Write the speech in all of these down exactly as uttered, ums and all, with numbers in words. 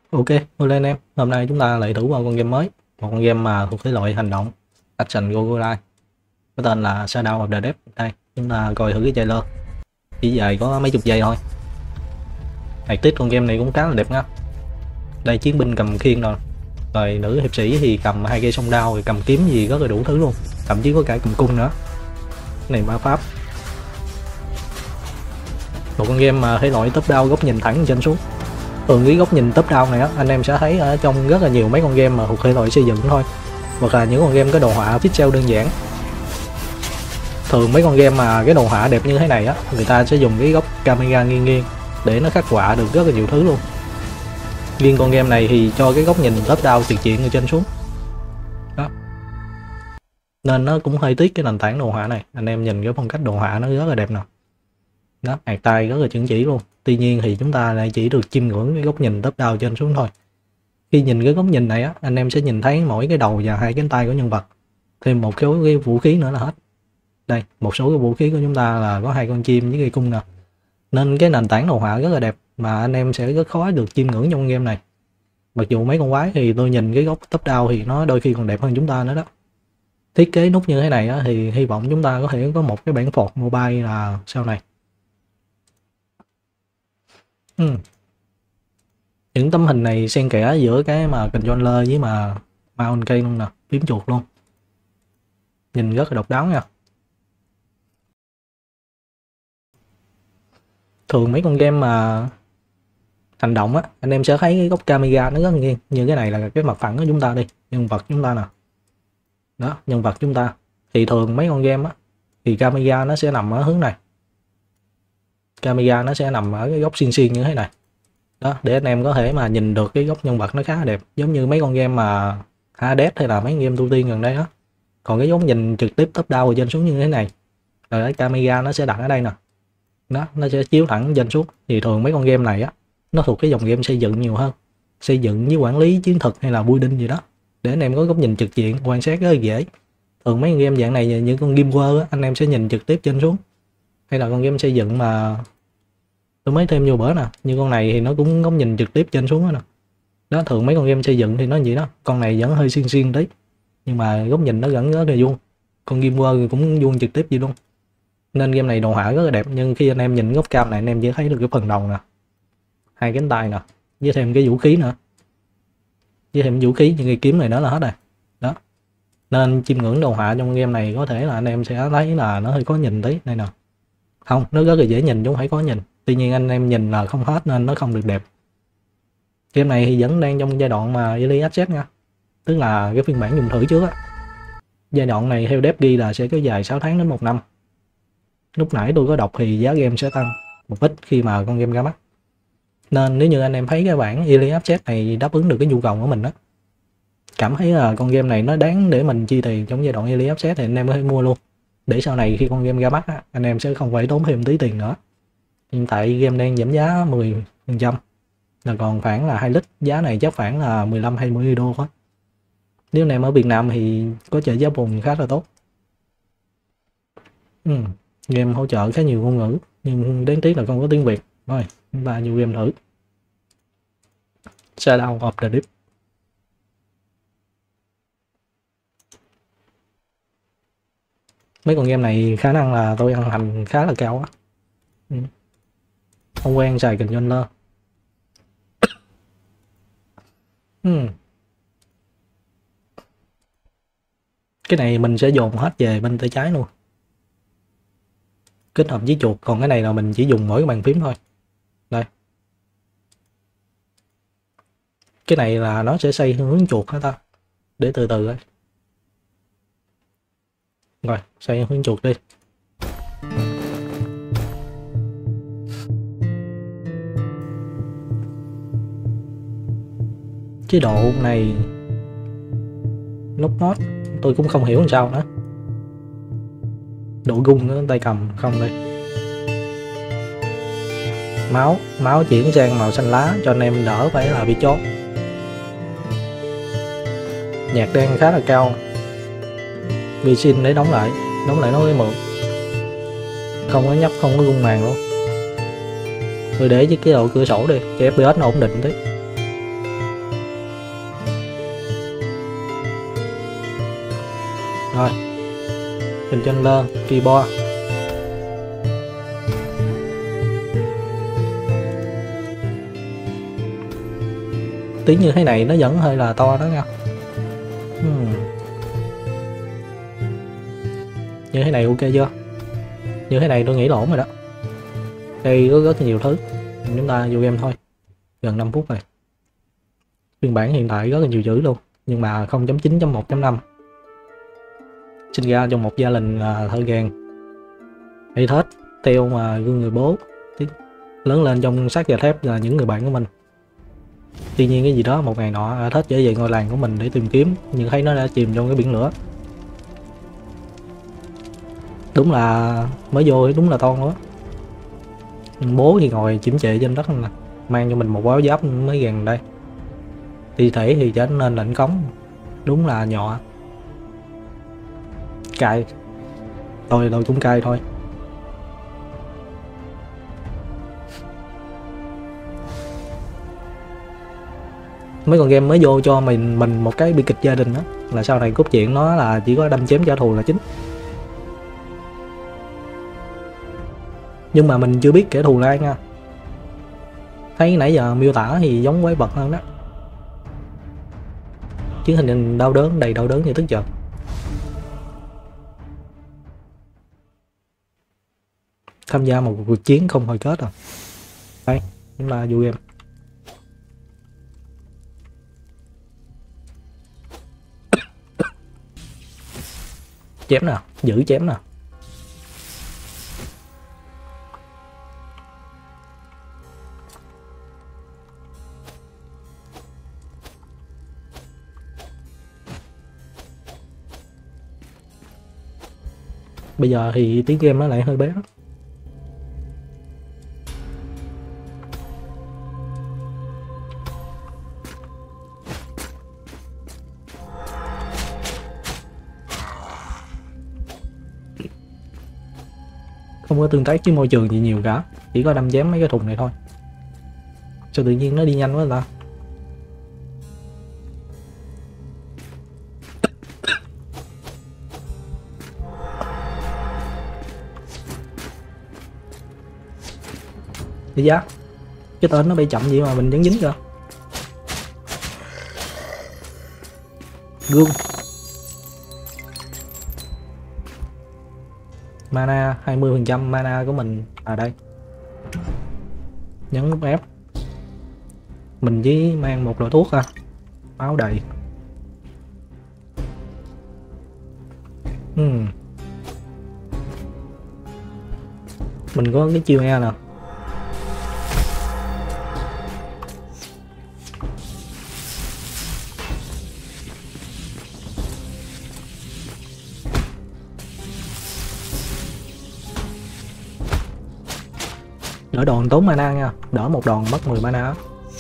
Ok, hello anh em. Hôm nay chúng ta lại thử vào con game mới, một con game mà thuộc thể loại hành động Action Roguelike, có tên là Shadow of the Dead. Đây, chúng ta coi thử cái trailer. Chỉ dài có mấy chục giây thôi. Hạt tiết con game này cũng khá là đẹp nha. Đây chiến binh cầm khiên rồi, rồi nữ hiệp sĩ thì cầm hai cây song đao, rồi cầm kiếm gì rất là đủ thứ luôn, thậm chí có cả cầm cung nữa. Cái này ma pháp. Một con game mà thể loại top down, góc nhìn thẳng trên xuống. Thường cái góc nhìn top down này á, anh em sẽ thấy ở trong rất là nhiều mấy con game mà thuộc thể loại xây dựng thôi, hoặc là những con game có đồ họa pixel đơn giản. Thường mấy con game mà cái đồ họa đẹp như thế này á, người ta sẽ dùng cái góc camera nghiêng nghiêng để nó khắc họa được rất là nhiều thứ luôn. Riêng con game này thì cho cái góc nhìn top down trực diện từ trên xuống đó, nên nó cũng hơi tiếc cái nền tảng đồ họa này. Anh em nhìn cái phong cách đồ họa nó rất là đẹp nè, đó, hạt tay rất là chuẩn chỉ luôn. Tuy nhiên thì chúng ta lại chỉ được chiêm ngưỡng cái góc nhìn top down trên xuống thôi. Khi nhìn cái góc nhìn này á, anh em sẽ nhìn thấy mỗi cái đầu và hai cánh tay của nhân vật, thêm một số cái vũ khí nữa là hết. Đây, một số cái vũ khí của chúng ta là có hai con chim với cây cung nè, nên cái nền tảng đồ họa rất là đẹp mà anh em sẽ rất khó được chiêm ngưỡng trong game này. Mặc dù mấy con quái thì tôi nhìn cái góc top down thì nó đôi khi còn đẹp hơn chúng ta nữa đó. Thiết kế nút như thế này á, thì hy vọng chúng ta có thể có một cái bản port mobile là sau này. Ừ. Những tấm hình này xen kẽ giữa cái mà controller với mà mouse cây luôn nè, phím chuột luôn, nhìn rất là độc đáo nha. Thường mấy con game mà hành động á, anh em sẽ thấy cái góc camera nó rất nghiêng. Như cái này là cái mặt phẳng của chúng ta đi, nhân vật chúng ta nè, đó, nhân vật chúng ta thì thường mấy con game á thì camera nó sẽ nằm ở hướng này, camera nó sẽ nằm ở cái góc xiên xiên như thế này đó, để anh em có thể mà nhìn được cái góc nhân vật nó khá là đẹp, giống như mấy con game mà Hades hay là mấy game tu tiên gần đây đó. Còn cái góc nhìn trực tiếp top down trên xuống như thế này, rồi cái camera nó sẽ đặt ở đây nè, đó, nó sẽ chiếu thẳng trên xuống. Thì thường mấy con game này á, nó thuộc cái dòng game xây dựng nhiều hơn, xây dựng với quản lý chiến thuật hay là building gì đó, để anh em có góc nhìn trực diện quan sát rất là dễ. Thường mấy con game dạng này, những con game world á, anh em sẽ nhìn trực tiếp trên xuống, hay là con game xây dựng mà tôi mới thêm vô bữa nè, như con này thì nó cũng góc nhìn trực tiếp trên xuống đó nè. Đó, thường mấy con game xây dựng thì nó vậy đó, con này vẫn hơi xiên xiên tí, nhưng mà góc nhìn nó vẫn rất là vuông. Con game world cũng vuông trực tiếp vậy luôn, nên game này đồ họa rất là đẹp. Nhưng khi anh em nhìn góc cam này, anh em chỉ thấy được cái phần đầu nè, hai cánh tay nè, với thêm cái vũ khí nữa, với thêm vũ khí những cái kiếm này nữa là hết rồi đó. Nên chiêm ngưỡng đồ họa trong game này có thể là anh em sẽ thấy là nó hơi khó nhìn tí. Đây nè, không, nó rất là dễ nhìn chứ không phải khó nhìn. Tuy nhiên anh em nhìn là không hết nên nó không được đẹp. Game này thì vẫn đang trong giai đoạn mà Early Access nha, tức là cái phiên bản dùng thử trước á. Giai đoạn này theo dev ghi là sẽ kéo dài sáu tháng đến một năm. Lúc nãy tôi có đọc thì giá game sẽ tăng một ít khi mà con game ra mắt. Nên nếu như anh em thấy cái bản Early Access này đáp ứng được cái nhu cầu của mình á, cảm thấy là con game này nó đáng để mình chi tiền trong giai đoạn Early Access, thì anh em có thể mua luôn, để sau này khi con game ra mắt á, anh em sẽ không phải tốn thêm tí tiền nữa. Hiện tại game đang giảm giá mười phần trăm, là còn khoảng là hai lít, giá này chắc khoảng là mười lăm hay hai mươi đô thôi. Nếu anh em ở Việt Nam thì có trợ giá vùng khá là tốt. Ừ. Game hỗ trợ khá nhiều ngôn ngữ, nhưng đáng tiếc là không có tiếng Việt. Rồi, chúng ta vô game thử Shadow of the Deep. Mấy con game này khả năng là tôi ăn hành khá là cao á. Ừ. Không quen xài controller. Ừ. Cái này mình sẽ dồn hết về bên tay trái luôn, kết hợp với chuột. Còn cái này là mình chỉ dùng mỗi cái bàn phím thôi. Đây, cái này là nó sẽ xoay hướng chuột hả ta, để từ từ ấy. Rồi, xoay hướng chuột đi. Chế độ này lock node tôi cũng không hiểu làm sao nữa. Độ gung nữa, tay cầm không đây. Máu, máu chuyển sang màu xanh lá cho anh em đỡ phải là bị chót. Nhạc đang khá là cao. Vi xin để đóng lại, đóng lại nó mới mượn. Không có nhấp, không có gung màn luôn. Tôi để với cái độ cửa sổ đi, cho ép pê ét nó ổn định tí. Rồi, hình chân lên, keyboard. Tiếng như thế này nó vẫn hơi là to đó nha. Hmm. Như thế này ok chưa? Như thế này tôi nghĩ là ổn rồi đó. Đây có rất nhiều thứ. Chúng ta vô game thôi. Gần năm phút rồi. Phiên bản hiện tại rất là nhiều chữ luôn. Nhưng mà không chấm chín chấm một chấm năm. Sinh ra trong một gia đình là thợ rèn. Hay thết, theo mà gương người bố. Lớn lên trong xác và thép là những người bạn của mình. Tuy nhiên cái gì đó một ngày nọ thết trở về ngôi làng của mình để tìm kiếm, nhưng thấy nó đã chìm trong cái biển lửa. Đúng là mới vô thì đúng là toan nữa. Bố thì ngồi chiếm trệ trên đất là mang cho mình một áo giáp mới gần đây. Thi thể thì trở nên lạnh cống. Đúng là nhỏ. Cay. Tôi tôi cũng cay thôi. Mấy con game mới vô cho mình mình một cái bi kịch gia đình đó, là sau này cốt truyện nó là chỉ có đâm chém trả thù là chính. Nhưng mà mình chưa biết kẻ thù là ai nha. Thấy nãy giờ miêu tả thì giống quái vật hơn đó. Chiến hình đau đớn, đầy đau đớn như tức giận. Tham gia một cuộc chiến không hồi kết à. Đây, chúng ta vô game. Chém nè, giữ chém nè. Bây giờ thì tiếng game nó lại hơi bé. Không có tương tác với môi trường gì nhiều cả, chỉ có đâm chém mấy cái thùng này thôi. Sao tự nhiên nó đi nhanh quá ta? Đi giá. Cái tên nó bay chậm gì mà mình vẫn dính cơ. Gương. Mana hai mươi phần trăm mana của mình à đây. Nhấn nút F. Mình chỉ mang một loại thuốc à. Máu đầy. Hmm. Mình có cái chiêu E nè. Đỡ đòn tốn mana nha, đỡ một đòn mất mười mana.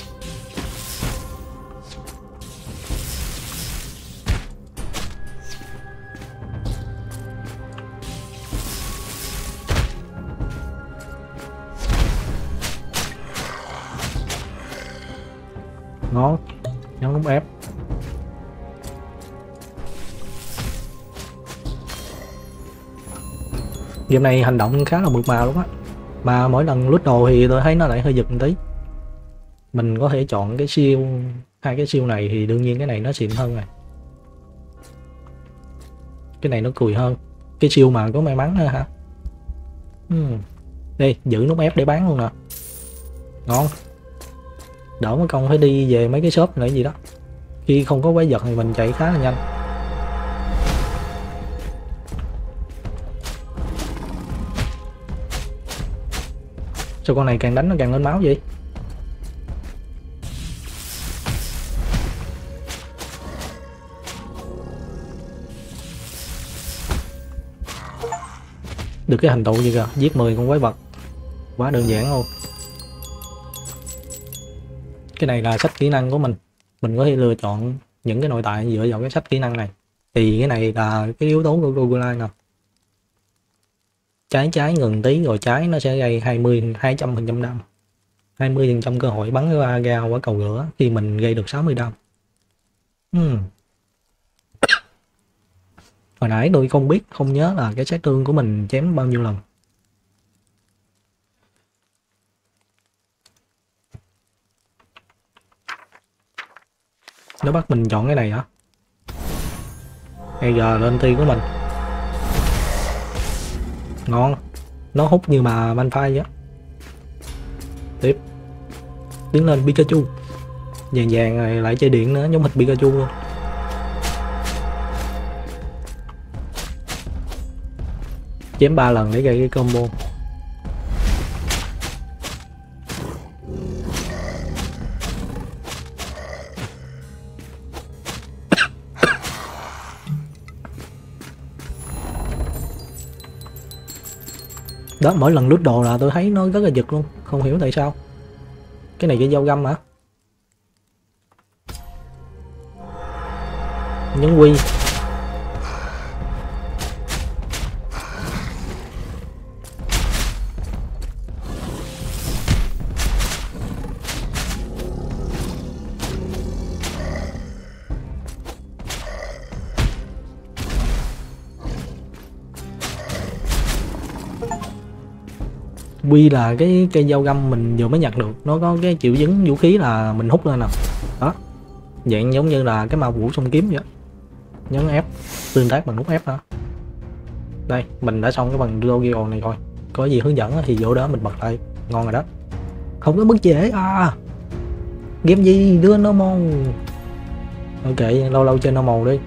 Ngon, nhấn nút F. Game này hành động khá là mượt mà luôn á. Mà mỗi lần lút đồ thì tôi thấy nó lại hơi giật một tí. Mình có thể chọn cái siêu, hai cái siêu này thì đương nhiên cái này nó xịn hơn rồi. Cái này nó cùi hơn. Cái siêu mà có may mắn nữa hả? Hmm. Đây, giữ nút F để bán luôn nè. Ngon. Đỡ mất công phải đi về mấy cái shop nữa gì đó. Khi không có quái vật thì mình chạy khá là nhanh. Sao con này càng đánh nó càng lên máu vậy? Được cái hành tụ gì kìa, giết mười con quái vật. Quá đơn giản luôn. Cái này là sách kỹ năng của mình. Mình có thể lựa chọn những cái nội tại dựa vào cái sách kỹ năng này. Thì cái này là cái yếu tố của Roguelike nè. Trái trái ngừng tí rồi trái nó sẽ gây hai mươi hai trăm phần trăm đam. hai mươi phần trăm cơ hội bắn ra ra quả cầu lửa khi mình gây được sáu mươi đam. Hmm. Hồi nãy tôi không biết, không nhớ là cái sát thương của mình chém bao nhiêu lần. Nó bắt mình chọn cái này hả? Bây giờ lên ti của mình. Ngon. Nó hút như mà Malphite á. Tiếp. Tiến lên Pikachu. Vàng vàng rồi lại chơi điện nữa, giống hệt Pikachu luôn. Chém ba lần để gây cái combo. Đó, mỗi lần lút đồ là tôi thấy nó rất là giật luôn, không hiểu tại sao. Cái này cái dao găm hả? Nhấn quy. Quy là cái cây dao găm mình vừa mới nhặt được, nó có cái triệu chứng vũ khí là mình hút lên nè. Đó, dạng giống như là cái ma vũ song kiếm vậy. Nhấn F tương tác bằng nút F hả? Đây, mình đã xong cái bằng tutorial này rồi. Có gì hướng dẫn thì vô đó mình bật lại. Ngon rồi đó. Không có bất trễ à. Game gì đưa normal. Ok, lâu lâu chơi normal đi.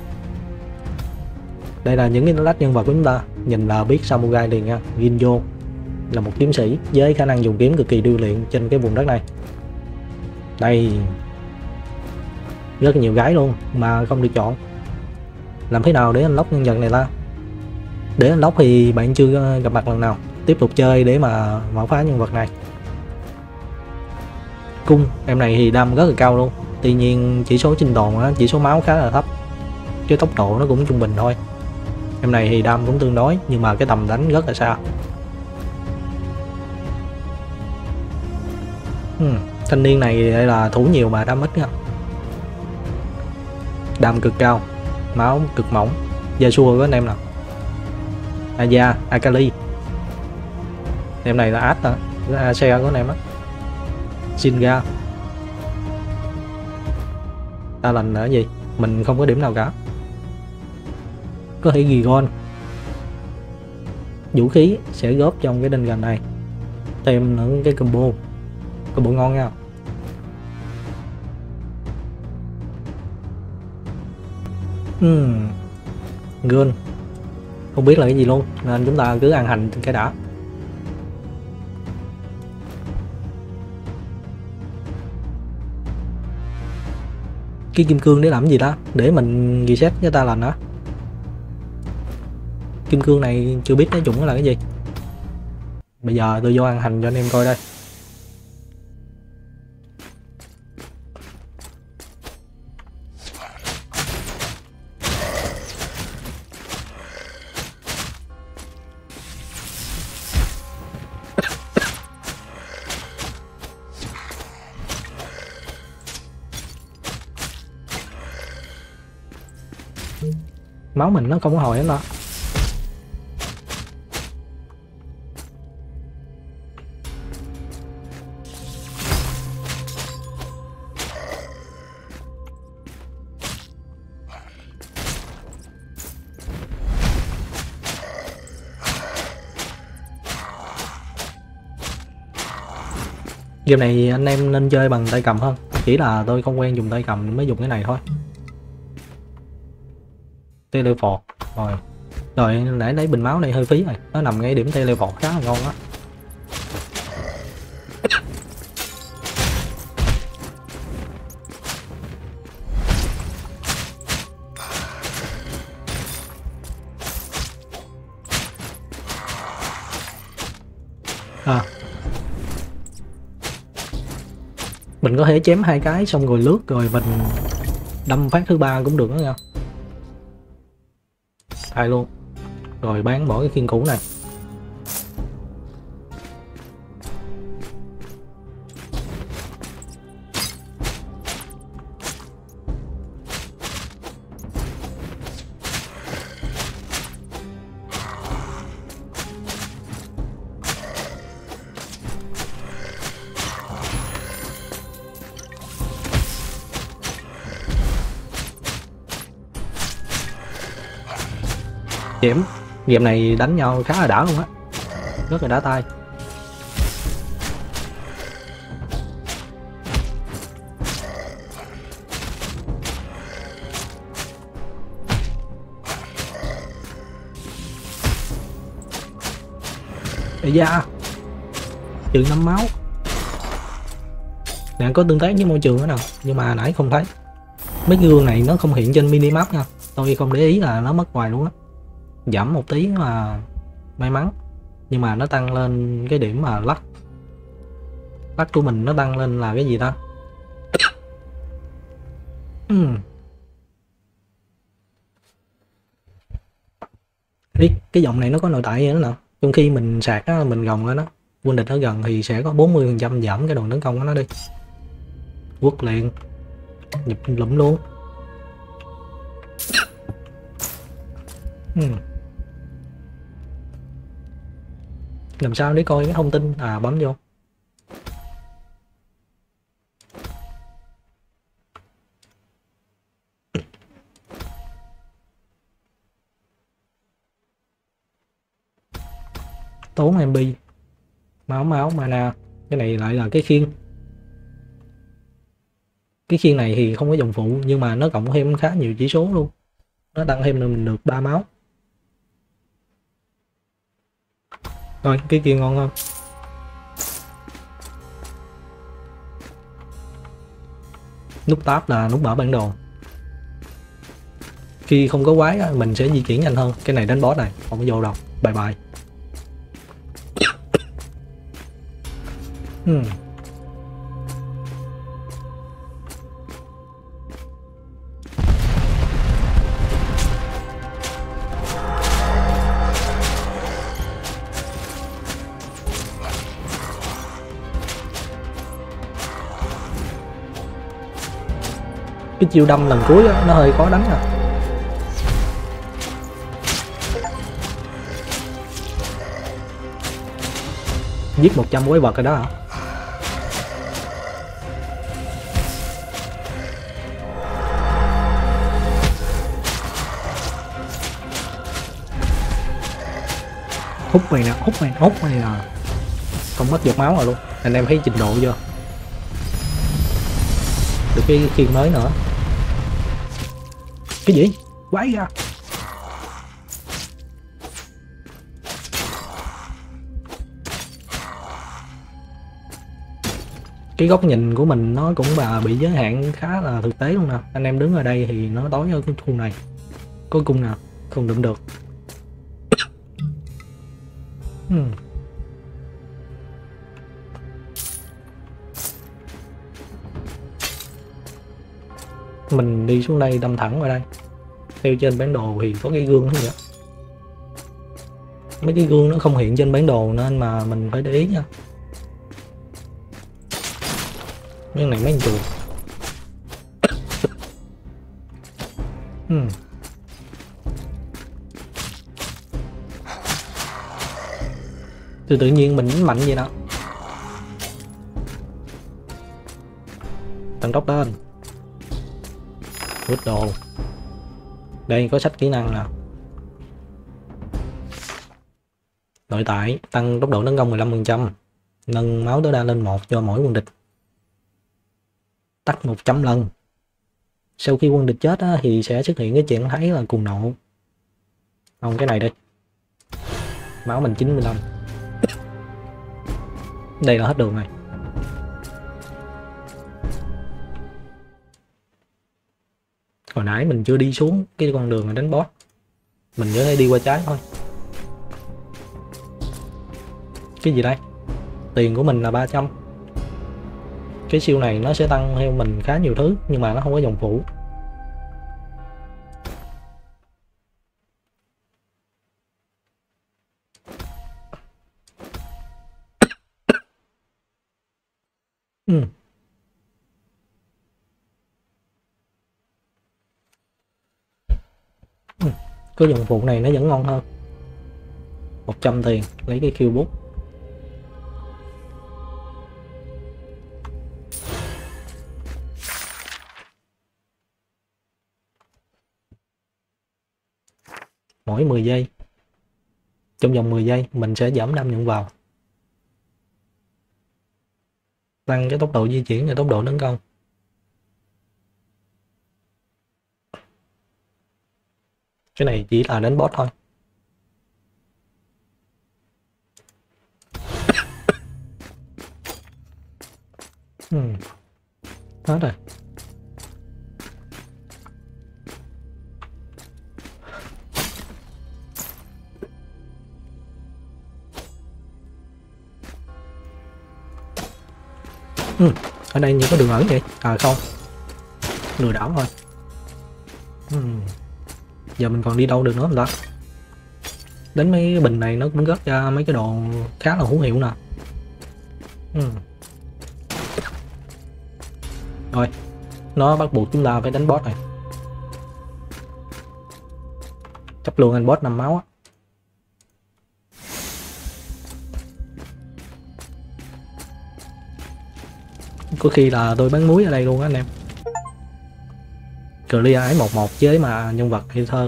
Đây là những cái lách nhân vật của chúng ta. Nhìn là biết samurai liền nha. Ginjo là một kiếm sĩ với khả năng dùng kiếm cực kỳ điêu luyện trên cái vùng đất này. Đây, rất nhiều gái luôn mà không được chọn. Làm thế nào để unlock nhân vật này ta? Để unlock thì bạn chưa gặp mặt lần nào, tiếp tục chơi để mà mở phá nhân vật này. Cung em này thì đam rất là cao luôn, tuy nhiên chỉ số sinh tồn, chỉ số máu khá là thấp, cái tốc độ nó cũng trung bình thôi. Em này thì đam cũng tương đối, nhưng mà cái tầm đánh rất là xa. Hmm, thanh niên này đây là thủ nhiều mà đam ít nha. Đam cực cao, máu cực mỏng. Yasuo của anh em nào? Aya, Akali. Em này là Ash hả? Ace của anh em á. Shinra. Talent là cái gì? Mình không có điểm nào cả. Có thể Gigon. Vũ khí sẽ góp trong cái đinh gần này. Thêm những cái combo. Combo ngon nha. Hmm. Gun. Không biết là cái gì luôn, nên chúng ta cứ ăn hành cái đã. Cái kim cương để làm gì đó? Để mình reset cái ta lành đó. Kim cương này chưa biết nói chung là cái gì. Bây giờ tôi vô ăn hành cho anh em coi đây. Máu mình nó không có hồi hết đó. Game này anh em nên chơi bằng tay cầm hơn, chỉ là tôi không quen dùng tay cầm mới dùng cái này thôi. Teleport rồi rồi nãy lấy bình máu này hơi phí rồi, nó nằm ngay điểm teleport khá là ngon á. À, mình có thể chém hai cái xong rồi lướt rồi mình đâm phát thứ ba cũng được đó nha. Thay luôn. Rồi bán bỏ cái khiên cũ này. Chém. Game này đánh nhau khá là đã luôn á, rất là đã tay. Ây da, trừ năm máu. Nè, có tương tác với môi trường nữa nào, nhưng mà nãy không thấy. Mấy cái gương này nó không hiện trên minimap nha, tôi không để ý là nó mất hoài luôn á. Giảm một tí mà may mắn, nhưng mà nó tăng lên cái điểm mà lắc lắc của mình, nó tăng lên là cái gì ta? uhm. Ý, cái dòng này nó có nội tại gì nữa nè, trong khi mình sạc á, mình gồng lên á, quân địch ở gần thì sẽ có bốn mươi phần trăm giảm cái đòn tấn công của nó đi. Quất liền, nhập lụm luôn. uhm. Làm sao để coi cái thông tin? À, bấm vô. Tốn em bê. Máu máu mana. Cái này lại là cái khiên. Cái khiên này thì không có dòng phụ, nhưng mà nó cộng thêm khá nhiều chỉ số luôn. Nó tăng thêm là mình được ba máu. Rồi, cái kia ngon không? Nút tab là nút mở bản đồ. Khi không có quái mình sẽ di chuyển nhanh hơn. Cái này đánh boss này, không có vô đâu. Bye bye. Hmm. Cái chiêu đâm lần cuối đó, nó hơi khó đánh à. Giết một trăm quái vật rồi đó hả? Hút mày nè, hút mày, hút mày nè. Không mất giọt máu rồi luôn. Anh em thấy trình độ chưa? Được cái khiên mới nữa. Cái gì? Quái ra. Cái góc nhìn của mình nó cũng bà bị giới hạn khá là thực tế luôn nè. Anh em đứng ở đây thì nó tối ở cái khu này. Có cung nào không đụng được. hmm. Mình đi xuống đây đâm thẳng vào đây. Theo trên bản đồ thì có cái gương vậy. Mấy cái gương nó không hiện trên bản đồ nên mà mình phải để ý nha. Cái này mấy con chuột. hmm. Từ tự nhiên mình đánh mạnh vậy đó. Tăng tốc lên. Vứt đồ. Đây có sách kỹ năng nè. Nội tại tăng tốc độ tấn công mười lăm phần trăm, nâng máu tối đa lên một cho mỗi quân địch, tắt một trăm lần. Sau khi quân địch chết á, thì sẽ xuất hiện cái trạng thái là cuồng nộ. Không, cái này đi. Máu mình chín mươi lăm. Đây là hết đường này. Hồi nãy mình chưa đi xuống cái con đường này đánh boss, mình chỉ thể đi qua trái thôi. Cái gì đây? Tiền của mình là ba trăm. Cái siêu này nó sẽ tăng theo mình khá nhiều thứ, nhưng mà nó không có dòng phụ. ừ. Ừ. Cái dòng phụ này nó vẫn ngon hơn. Một trăm tiền lấy cái kill bút. mỗi mười giây. Trong vòng mười giây mình sẽ giảm đam nhận vào, tăng cái tốc độ di chuyển và tốc độ tấn công. Cái này chỉ là đánh boss thôi. Hmm. Hết rồi. Ừ. Ở đây như có đường ẩn vậy. À không, lừa đảo thôi. Ừ. Giờ mình còn đi đâu được nữa không ta? Đến mấy cái bình này nó cũng rớt ra mấy cái đồ khá là hữu hiệu nè. Ừ. Rồi, nó bắt buộc chúng ta phải đánh boss này. Chấp luôn anh boss năm máu á. Có khi là tôi bán muối ở đây luôn á anh em. Clear ái một một với mà nhân vật hay thơ.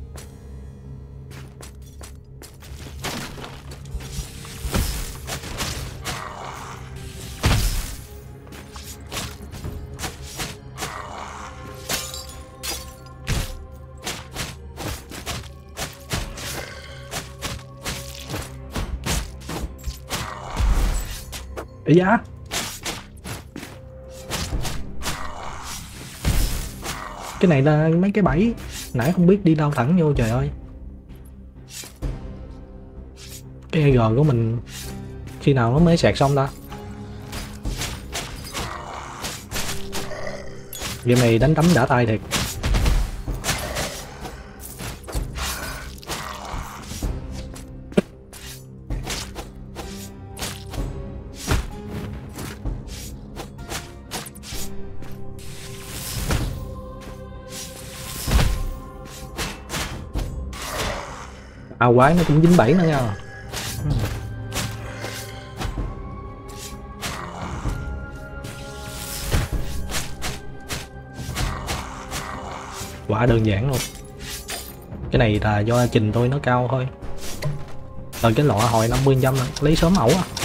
Ý giá. Cái này là mấy cái bẫy nãy không biết đi đâu thẳng vô, trời ơi. Cái e giê của mình khi nào nó mới sạc xong ta? Game này đánh đấm đã tay thiệt. À quái nó cũng dính bẫy nữa nha. Quả đơn giản luôn. Cái này là do trình tôi nó cao thôi. Rồi cái lọ hồi năm mươi trăm lấy sớm ẩu à.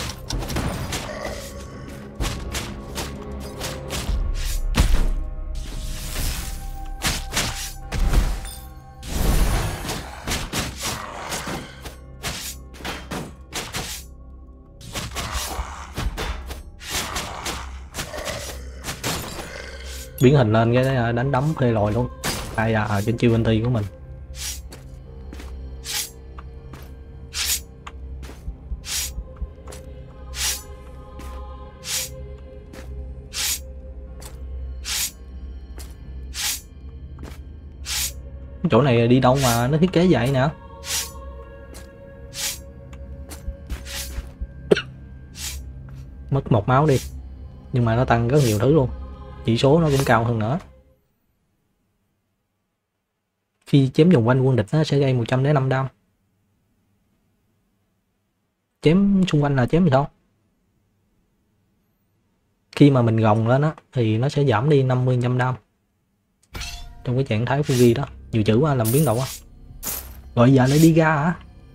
Biến hình lên cái đánh đấm phê lòi luôn. Đây là trên chiêu anti của mình. Chỗ này đi đâu mà nó thiết kế vậy nè. Mất một máu đi, nhưng mà nó tăng rất nhiều thứ luôn, chỉ số nó cũng cao hơn nữa. Khi chém vòng quanh quân địch nó sẽ gây một trăm lẻ năm đam. Chém xung quanh là chém gì đâu. Khi mà mình gồng lên á thì nó sẽ giảm đi năm mươi trăm đam. Trong cái trạng thái Fuji đó, nhiều chữ quá làm biến động á. Rồi giờ lại đi ra hả?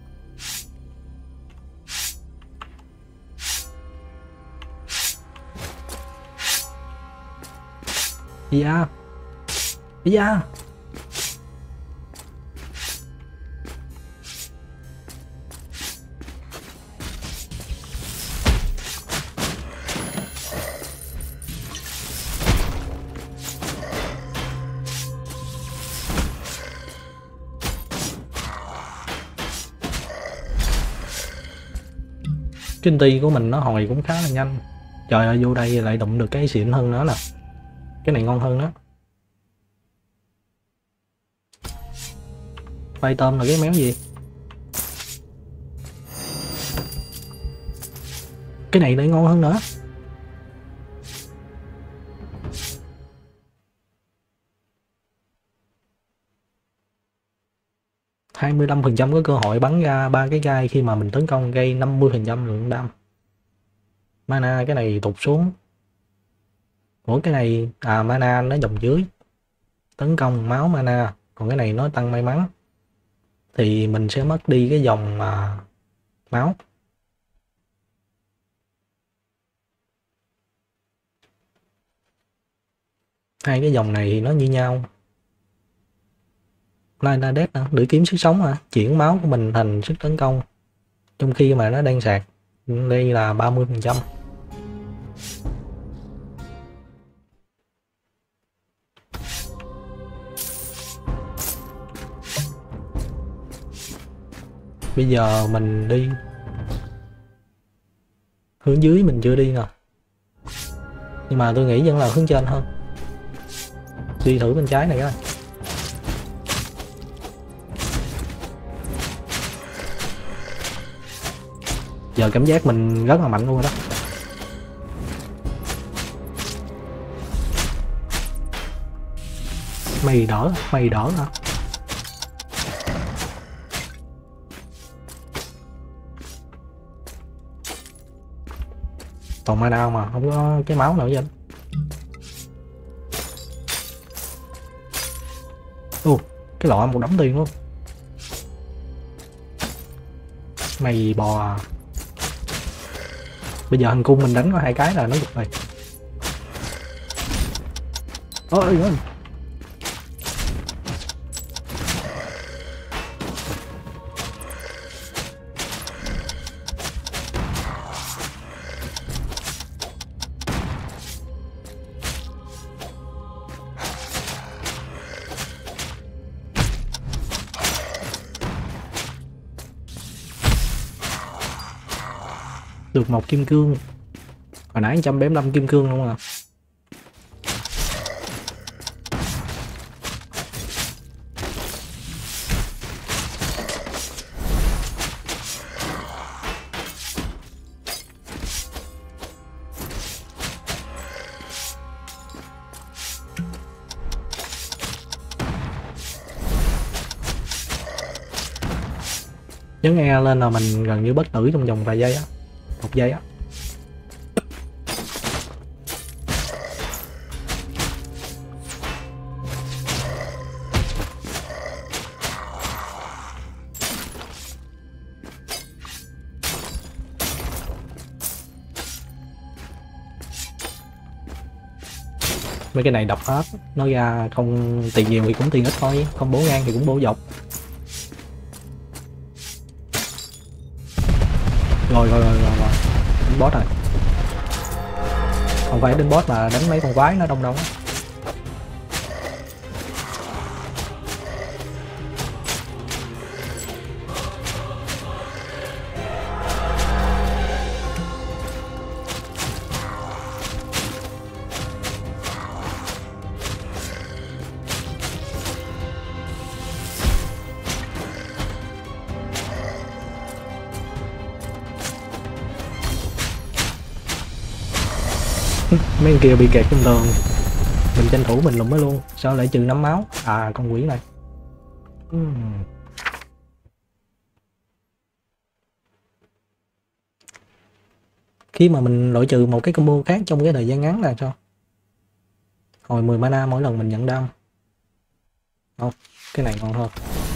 Đi ra. Đi ra. Kinh ti của mình nó hồi cũng khá là nhanh. Trời ơi, vô đây lại đụng được cái xịn hơn nữa nè. Cái này ngon hơn đó. Khoai tôm là cái méo gì? Cái này lại ngon hơn nữa. hai mươi lăm phần trăm có cơ hội bắn ra ba cái gai khi mà mình tấn công, gây năm mươi phần trăm lượng đam. Mana cái này tụt xuống. Ủa cái này à, mana nó dòng dưới, tấn công máu mana, còn cái này nó tăng may mắn. thì mình sẽ mất đi cái dòng mà máu. Hai cái dòng này thì nó như nhau. Lioness nè, lưỡi kiếm sức sống hả? Chuyển máu của mình thành sức tấn công. Trong khi mà nó đang sạc. Đây là ba mươi phần trăm. Bây giờ mình đi hướng dưới mình chưa đi nè, nhưng mà tôi nghĩ vẫn là hướng trên hơn. Đi thử bên trái này coi. Giờ cảm giác mình rất là mạnh luôn rồi đó. Mày đỡ, mày đỡ hả? Còn mana mà không có cái máu nào hết. Ô, cái lọ một đống tiền luôn. Mày bò à. Bây giờ hành cung mình đánh có hai cái là nó được rồi. Ôi ơi. Được một kim cương. Hồi nãy một trăm bảy mươi lăm kim cương luôn à. Nhấn E lên là mình gần như bất tử trong vòng vài giây á. Một giây á. Mấy cái này đập hết, nó ra không tiền nhiều thì cũng tiền ít thôi, không bổ ngang thì cũng bổ dọc. Rồi rồi rồi rồi, rồi. Đánh boss rồi. Không phải đánh boss mà đánh mấy con quái nó đông đông á. Mấy kia bị kẹt trong tường, mình tranh thủ mình lùm mới luôn. Sao lại trừ năm máu? À con quỷ này. uhm. Khi mà mình loại trừ một cái combo khác trong cái thời gian ngắn là sao? Hồi mười mana mỗi lần mình nhận đam. Không, cái này ngon hơn.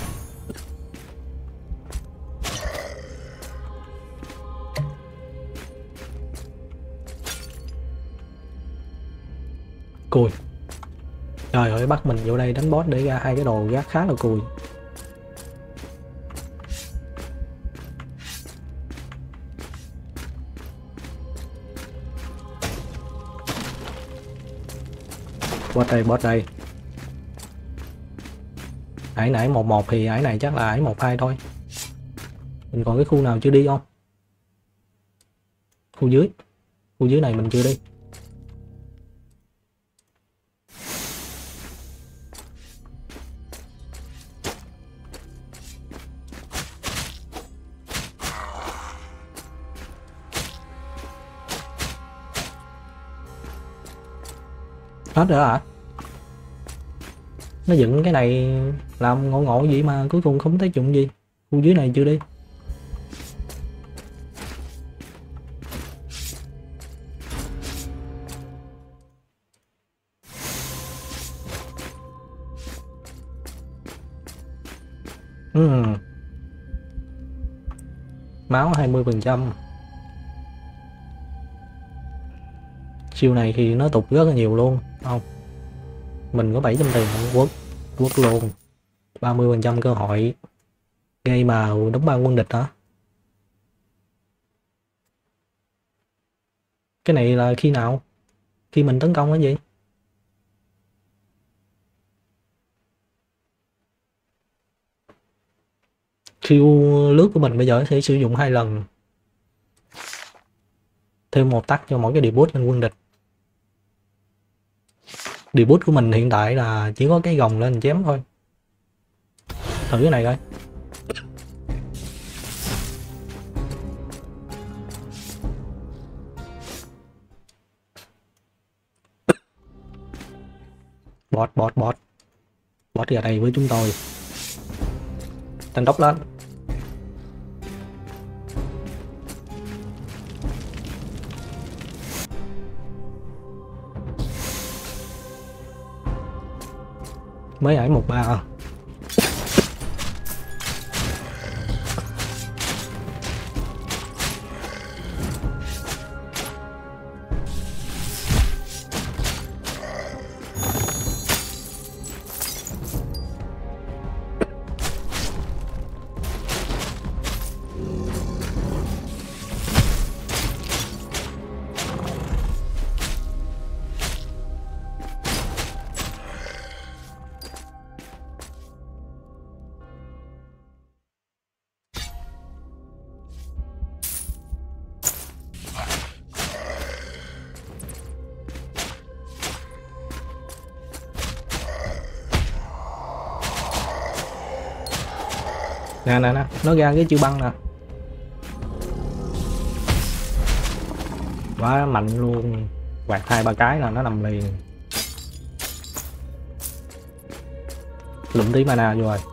Cùi. Trời ơi, bắt mình vô đây đánh boss để ra hai cái đồ gác khá là cùi. Boss đây, boss đây. Ải nãy một một thì ải này chắc là ải một hai thôi. Mình còn cái khu nào chưa đi không? Khu dưới. Khu dưới này mình chưa đi. Hết rồi hả? Nó dựng cái này làm ngộ ngộ gì mà cuối cùng không thấy dụng gì. Khu dưới này chưa đi. uhm. máu hai mươi phần trăm. Chiêu này thì nó tụt rất là nhiều luôn. Không, mình có bảy trăm tiền không quất quất luôn. Ba mươi phần trăm cơ hội gây mà đóng ba quân địch hả? Cái này là khi nào? Khi mình tấn công cái gì? Khiêu lướt của mình bây giờ sẽ sử dụng hai lần, thêm một tắc cho mỗi cái debut lên quân địch. Debut của mình hiện tại là chỉ có cái gồng lên chém thôi. Thử cái này coi. Bot bot bot bot ra đây với chúng tôi. Tăng tốc lên. Mới ải một ba. Nè nè nè, nó ra cái chiêu băng nè. Quá mạnh luôn. Quạt hai ba cái là nó nằm liền. Lụm tí mana vô rồi.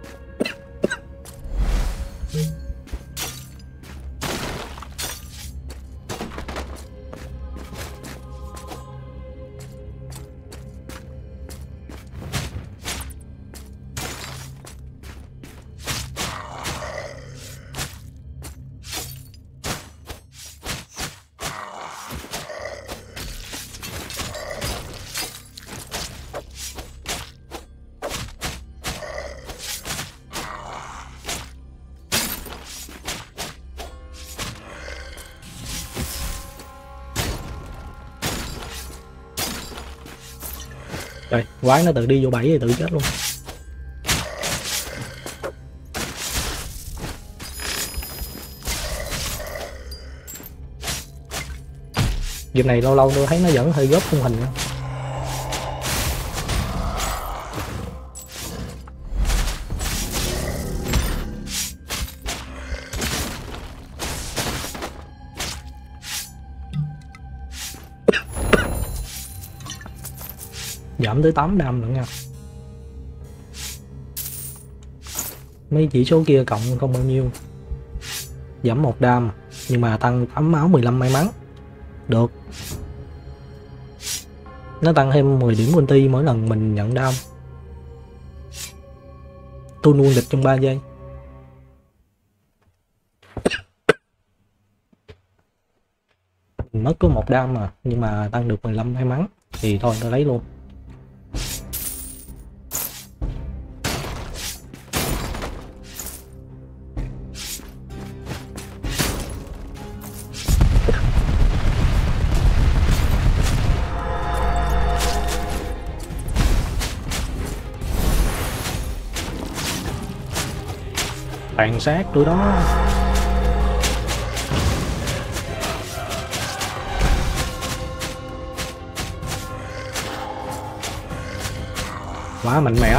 Rồi, quái nó tự đi vô bẫy thì tự chết luôn. Game này lâu lâu tôi thấy nó vẫn hơi gớp khung hình. Giảm tới tám đam nữa nha. Mấy chỉ số kia cộng không bao nhiêu. Giảm một đam nhưng mà tăng tám máu mười lăm may mắn. Được. Nó tăng thêm mười điểm ulti mỗi lần mình nhận đam. Tuôn quân địch trong ba giây. Mình mất có một đam mà, nhưng mà tăng được mười lăm may mắn thì thôi tôi lấy luôn. Tàn sát tụi đó. Quá mạnh mẽ.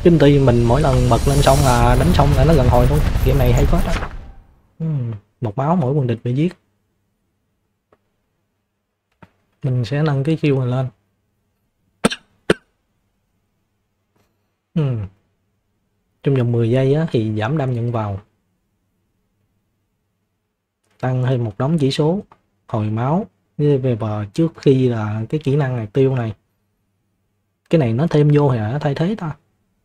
Kinh ty mình mỗi lần bật lên xong là đánh xong là nó gần hồi luôn. Game này hay quá đó. Uhm, một máu mỗi quân địch bị giết. Mình sẽ nâng cái kill này lên. uhm. Trong vòng mười giây á, thì giảm đam nhận vào, tăng thêm một đống chỉ số hồi máu về vào trước khi là cái kỹ năng này tiêu này. Cái này nó thêm vô hay là nó thay thế ta?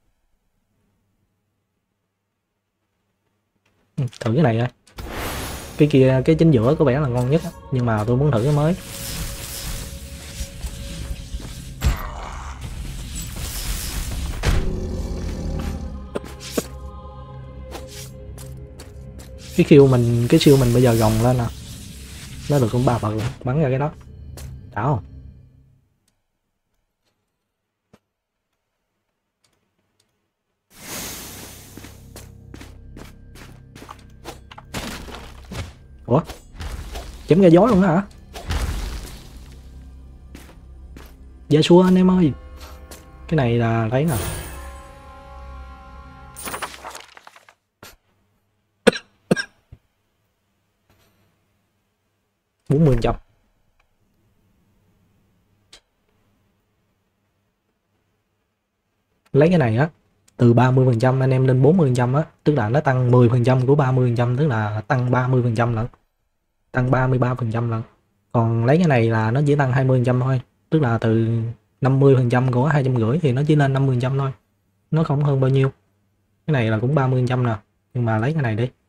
Ừ, thử cái này coi. Cái kia, cái chính giữa có vẻ là ngon nhất á, nhưng mà tôi muốn thử cái mới. Cái siêu mình cái siêu mình bây giờ gồng lên nè, nó được cũng ba bật bắn ra cái đó đã không? Ủa, chém ra gió luôn hả? Dạ xua anh em ơi, cái này là lấy nè. bốn mươi trăm. Lấy cái này á, từ ba mươi phần trăm anh em lên bốn mươi phần trăm á, tức là nó tăng mười phần trăm của ba mươi phần trăm, tức là tăng ba mươi phần trăm lận, tăng ba mươi ba phần trăm lận. Còn lấy cái này là nó chỉ tăng hai mươi phần trăm thôi, tức là từ năm mươi phần trăm của hai trăm rưỡi thì nó chỉ lên năm mươi phần trăm thôi, nó không hơn bao nhiêu. Cái này là cũng ba mươi phần trăm nè, nhưng mà lấy cái này đi.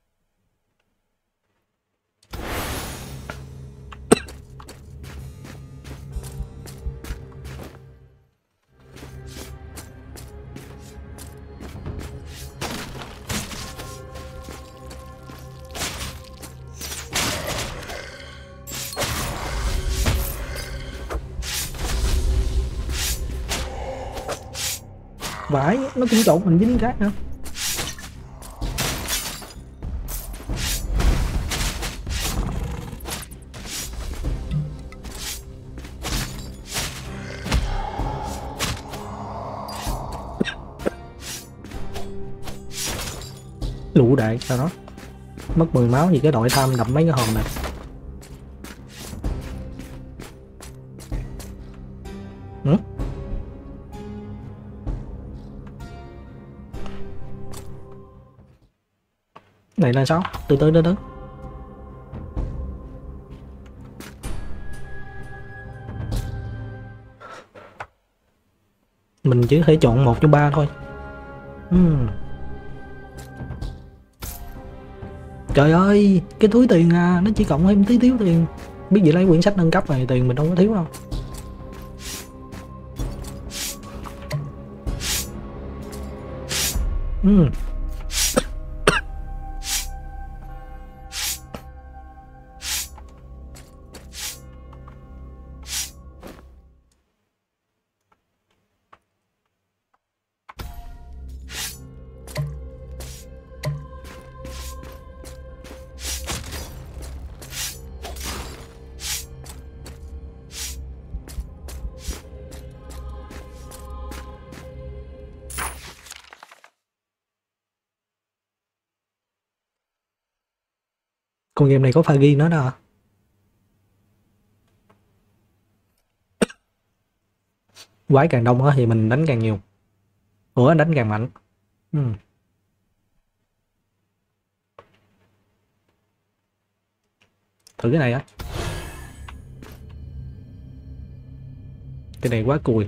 Vãi, nó cũng trộn mình dính khác nữa. Lũ đại sao đó. Mất mười máu vì cái đội tham đập mấy cái hòn này. Ừ? Này là sao? Từ từ từ từ. Mình chỉ có thể chọn một trong ba thôi. uhm. Trời ơi, cái túi tiền à, nó chỉ cộng thêm tí thiếu tiền. Biết gì lấy quyển sách nâng cấp này, tiền mình đâu có thiếu đâu. uhm. Con game này có pha ghi nữa đó hả? Quái càng đông thì mình đánh càng nhiều. Ủa, đánh càng mạnh. ừ. Thử cái này á. Cái này quá cùi.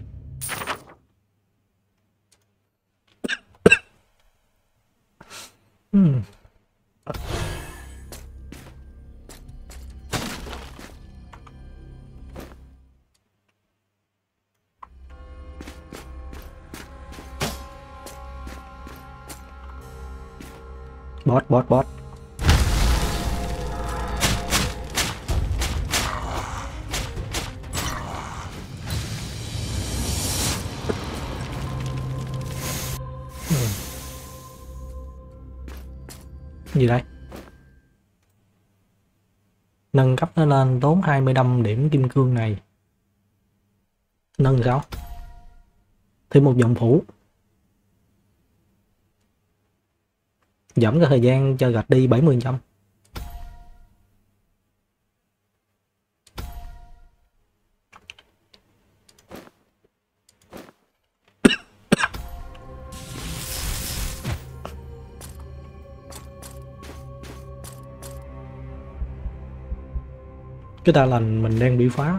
uhm. Bot bot bot. ừ. Gì đây? Nâng cấp nó lên tốn hai mươi lăm điểm kim cương này. Nâng sao? Thêm một dòng phủ. Giảm cái thời gian chơi gạch đi bảy mươi phần trăm. Cái ta lành mình đang bị phá.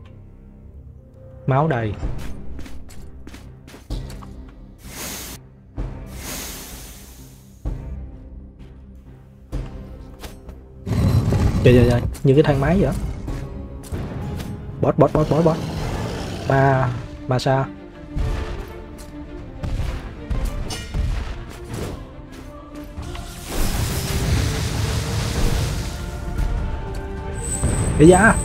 Máu đầy. Trời trời trời, như cái thang máy vậy. Boss boss boss boss boss. Ba ba sa. Đi ra.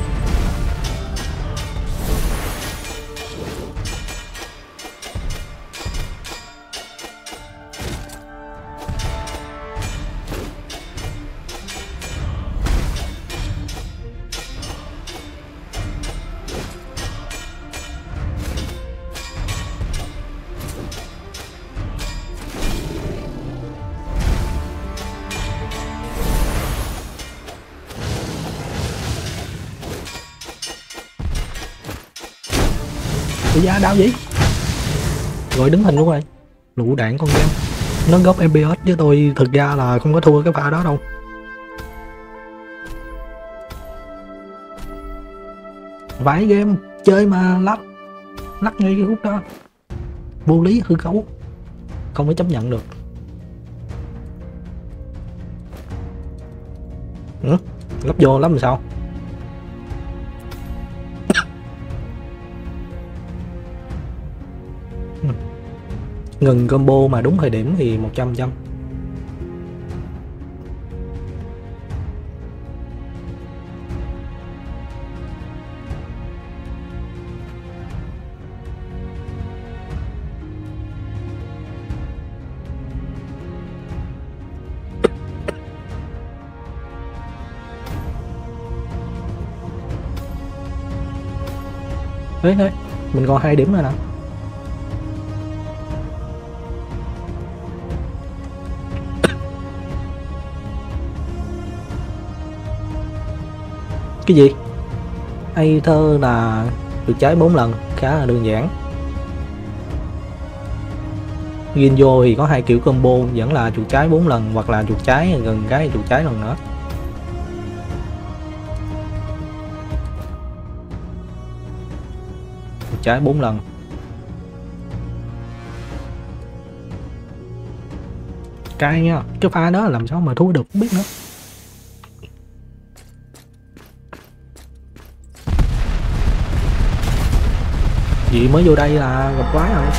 Đi ra đau gì? Rồi đứng hình luôn rồi. Lũ đạn con game. Nó gốc ép pê ét chứ tôi thực ra là không có thua cái pha đó đâu. Vãi game chơi mà lắc lắc ngay cái khúc đó, vô lý hư cấu, không có chấp nhận được. Ừ? Lắp vô lắp làm sao? Ngừng combo mà đúng thời điểm thì một trăm phần trăm. Đấy đấy, mình còn hai điểm rồi nè. Cái gì? Aether là được trái bốn lần, khá là đơn giản. Ginzo thì có hai kiểu combo, vẫn là chuột trái bốn lần hoặc là chuột trái gần cái chuột trái lần nữa. Chuột trái bốn lần. Cay nha, cái pha đó làm sao mà thua được không biết nữa. Chị mới vô đây là gặp quái rồi.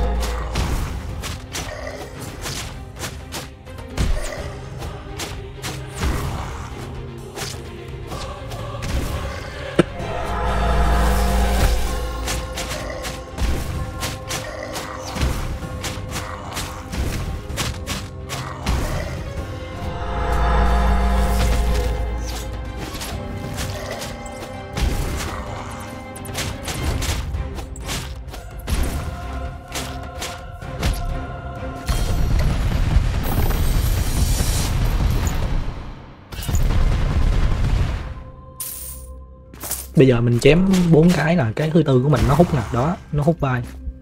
Bây giờ mình chém bốn cái là cái thứ tư của mình nó hút nè, đó, nó hút vai.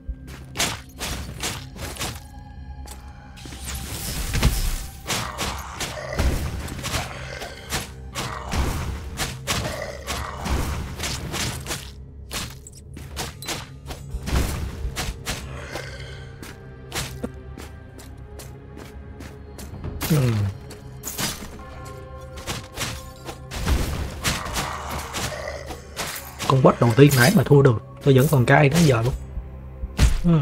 Ừ. Con boss đầu tiên nãy mà thua được, tôi vẫn còn cay đến giờ luôn. Ừ.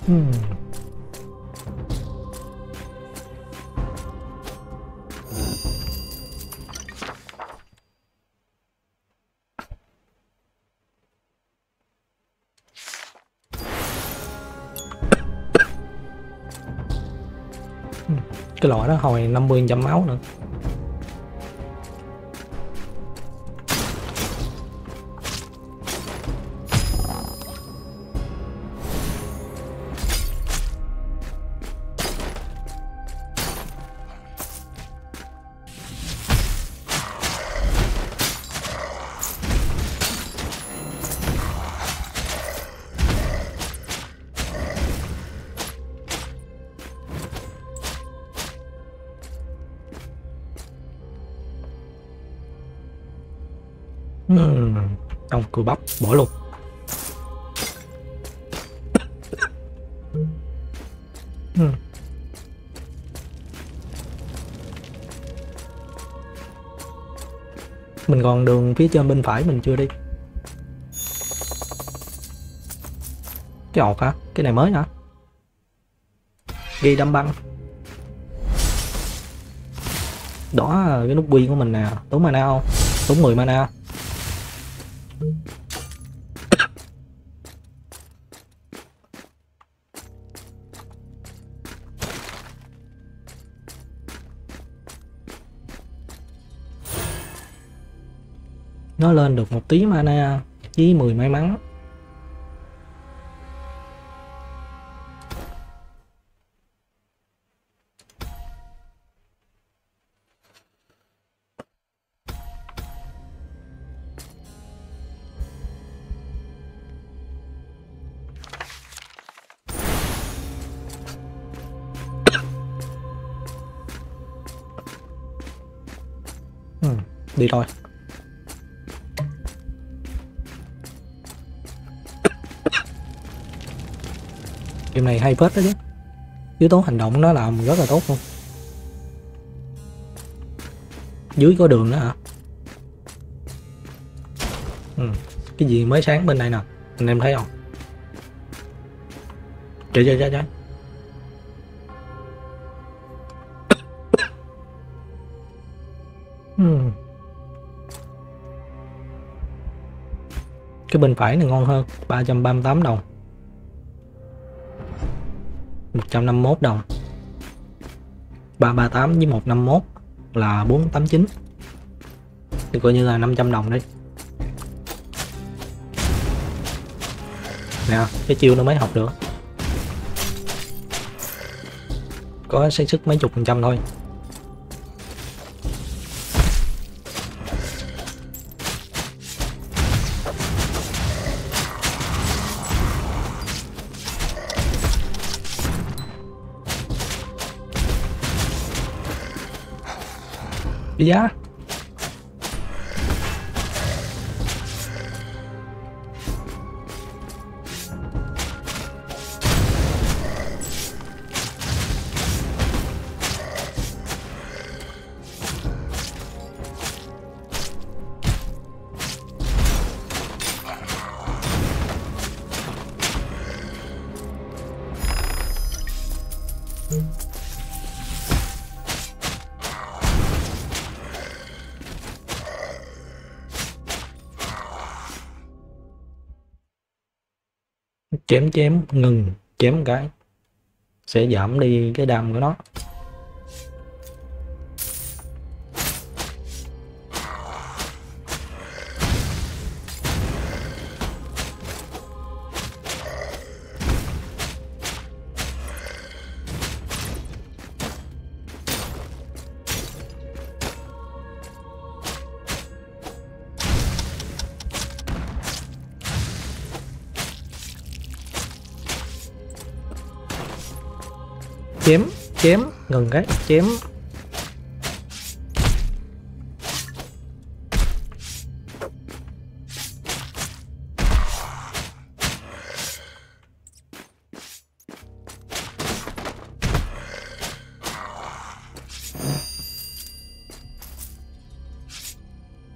Hmm. Cái lọ đó hồi năm mươi trăm máu nữa. Hmm. Xong cùi bắp bỏ luôn. Hmm. Mình còn đường phía trên bên phải mình chưa đi. Cái ột hả? Cái này mới hả? Ghi đâm băng. Đó là cái nút quy của mình nè. Tốn mana không? Tốn mười mana. Nó lên được một tí mana với mười may mắn. Ừ, đi thôi. Game này hay phết đó chứ. Yếu tố hành động nó làm rất là tốt luôn. Dưới có đường nữa hả? Ừ. Cái gì mới sáng bên này nè, anh em thấy không? Chạy chạy chạy chạy. Ừ. Cái bên phải này ngon hơn. Ba trăm ba mươi tám đồng, một trăm năm mươi mốt đồng. Ba trăm ba mươi tám với một trăm năm mươi mốt là bốn trăm tám mươi chín, thì coi như là năm trăm đồng đi nè. Cái chiêu nó mới học được, có xác suất mấy chục phần trăm thôi. Đi giá. Chém chém ngừng, chém một cái sẽ giảm đi cái đam của nó. Chém chém ngừng cái chém.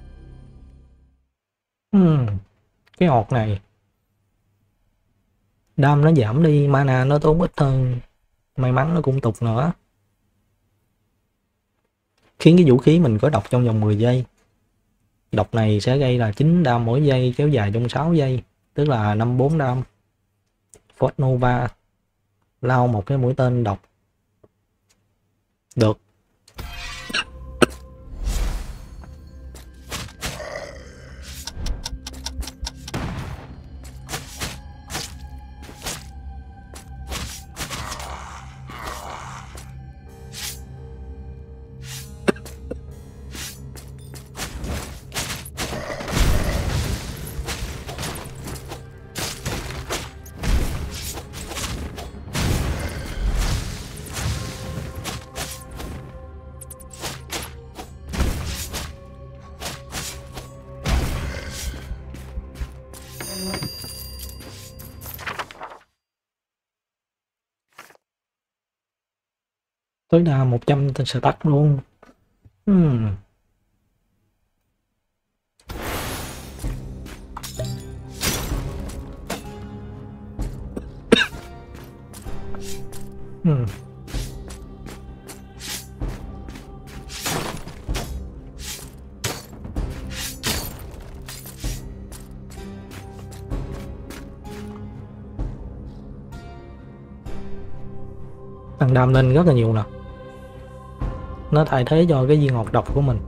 Hmm, cái ột này Đam nó giảm đi, mana nó tốn ít hơn, may mắn nó cũng tục nữa, khiến cái vũ khí mình có độc trong vòng mười giây. Độc này sẽ gây là chín đam mỗi giây, kéo dài trong sáu giây, tức là năm mươi bốn đam. Force Nova lao một cái mũi tên độc được. Tối đa một trăm tên stack luôn. Hmm. Hmm. Tăng đam lên rất là nhiều nè, nó thay thế cho cái viên ngọt độc của mình.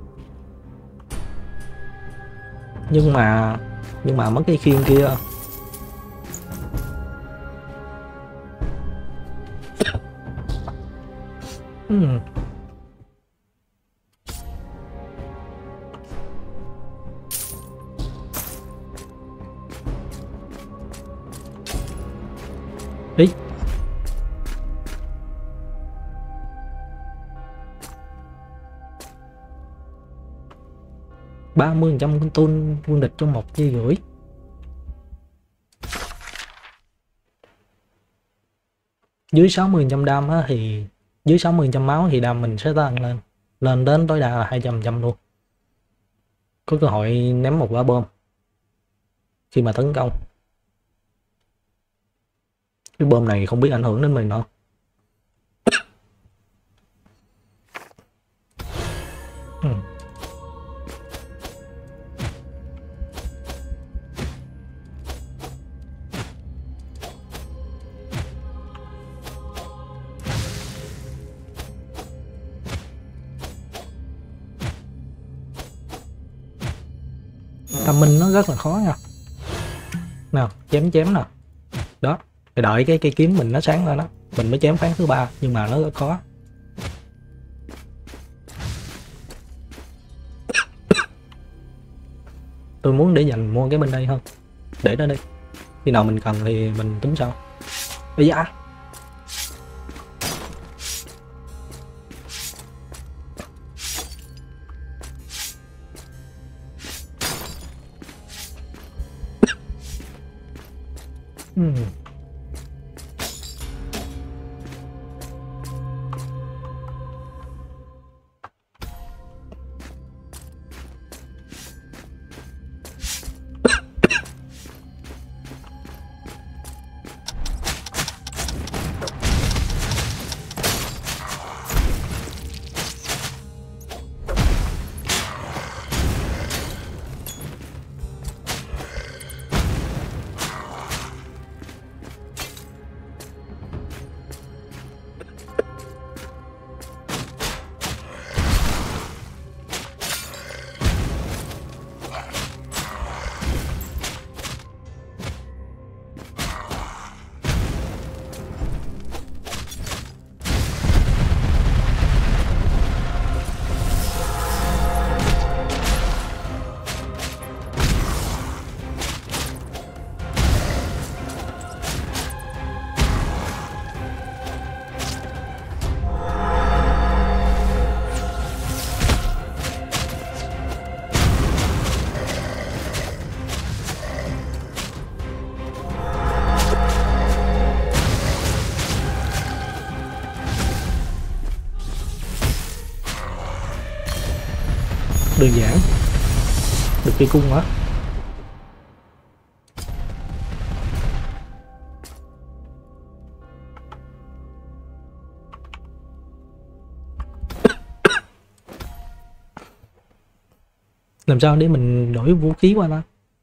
Nhưng mà nhưng mà mất cái khiên kia. Hmm. Ý. ba mươi phần trăm con tôn quân địch trong một giây rưỡi. Dưới sáu mươi phần trăm đam á, thì dưới sáu mươi phần trăm máu thì đam mình sẽ tăng lên lên đến tối đa là hai trăm phần trăm luôn. Có cơ hội ném một quả bom khi mà tấn công. Cái bom này không biết ảnh hưởng đến mình không. Ừ. Tầm minh nó rất là khó nha. Nào, chém chém nè. Đó, phải đợi cái cây kiếm mình nó sáng lên đó, mình mới chém phán thứ ba, nhưng mà nó rất khó. Tôi muốn để dành mua cái bên đây hơn. Để đó đi. Khi nào mình cần thì mình tính sau. Bây giờ Hmm. đơn giản, được cây cung hả? Làm sao để mình đổi vũ khí qua ta?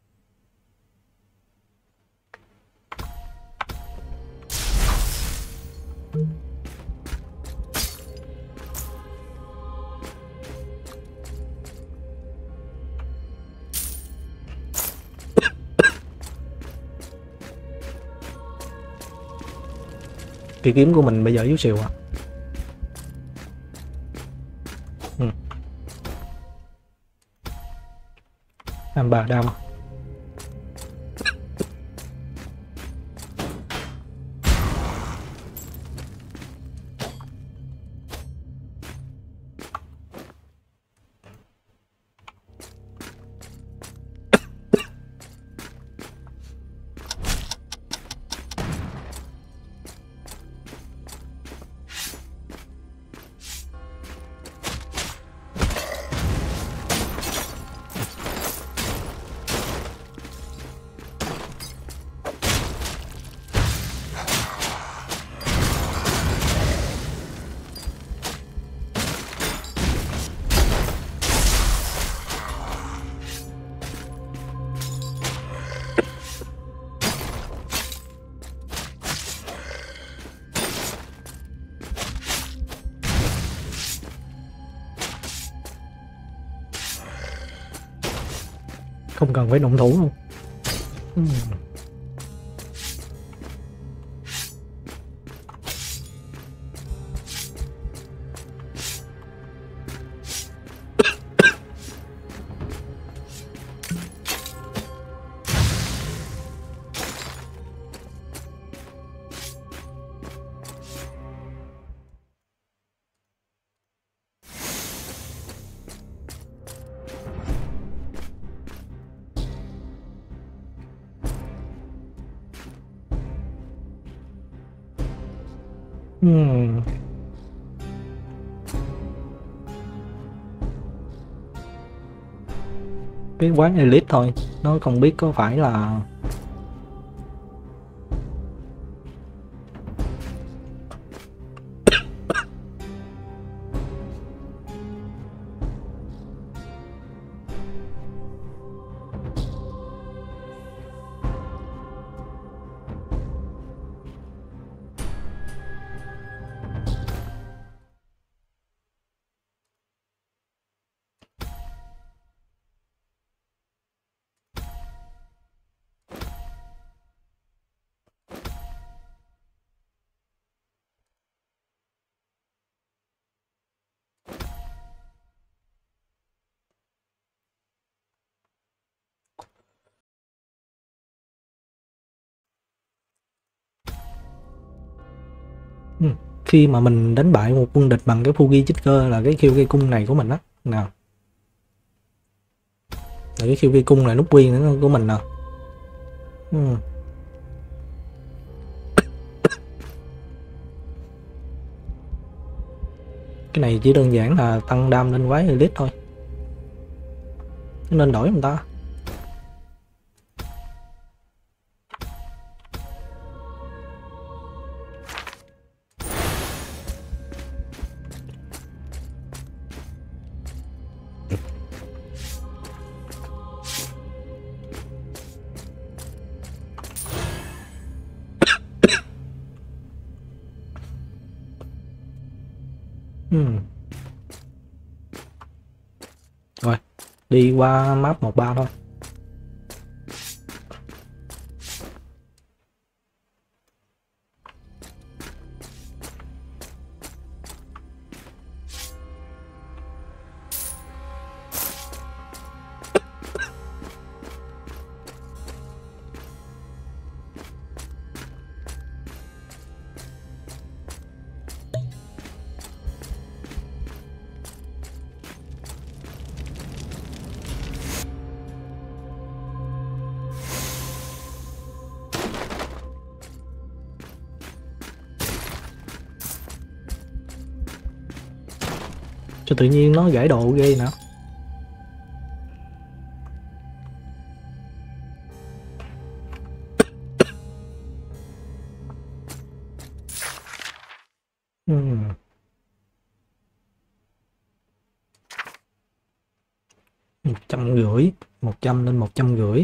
Cái kiếm của mình bây giờ yếu xìu à. Ừ. Làm bà đam. Không cần phải động thủ luôn. Ừ. Hmm. Cái quán elite thôi, nó không biết có phải là ừ. Khi mà mình đánh bại một quân địch bằng cái Fugi chích cơ là cái khiêu cây cung này của mình á, nào là cái khiêu cây cung này nút quy nữa của mình nè. Ừ. Cái này chỉ đơn giản là tăng đam lên quái elite thôi, nên đổi người ta. Ừ. Rồi, đi qua map một ba thôi. Cho tự nhiên nó gãy độ ghê nè. Ừ. Ừ. một trăm rưỡi, một trăm lên một trăm rưỡi.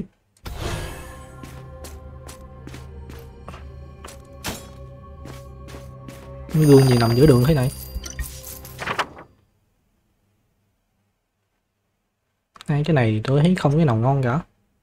Cái gương gì nằm giữa đường thế này? Hai cái này tôi thấy không cái nào ngon cả.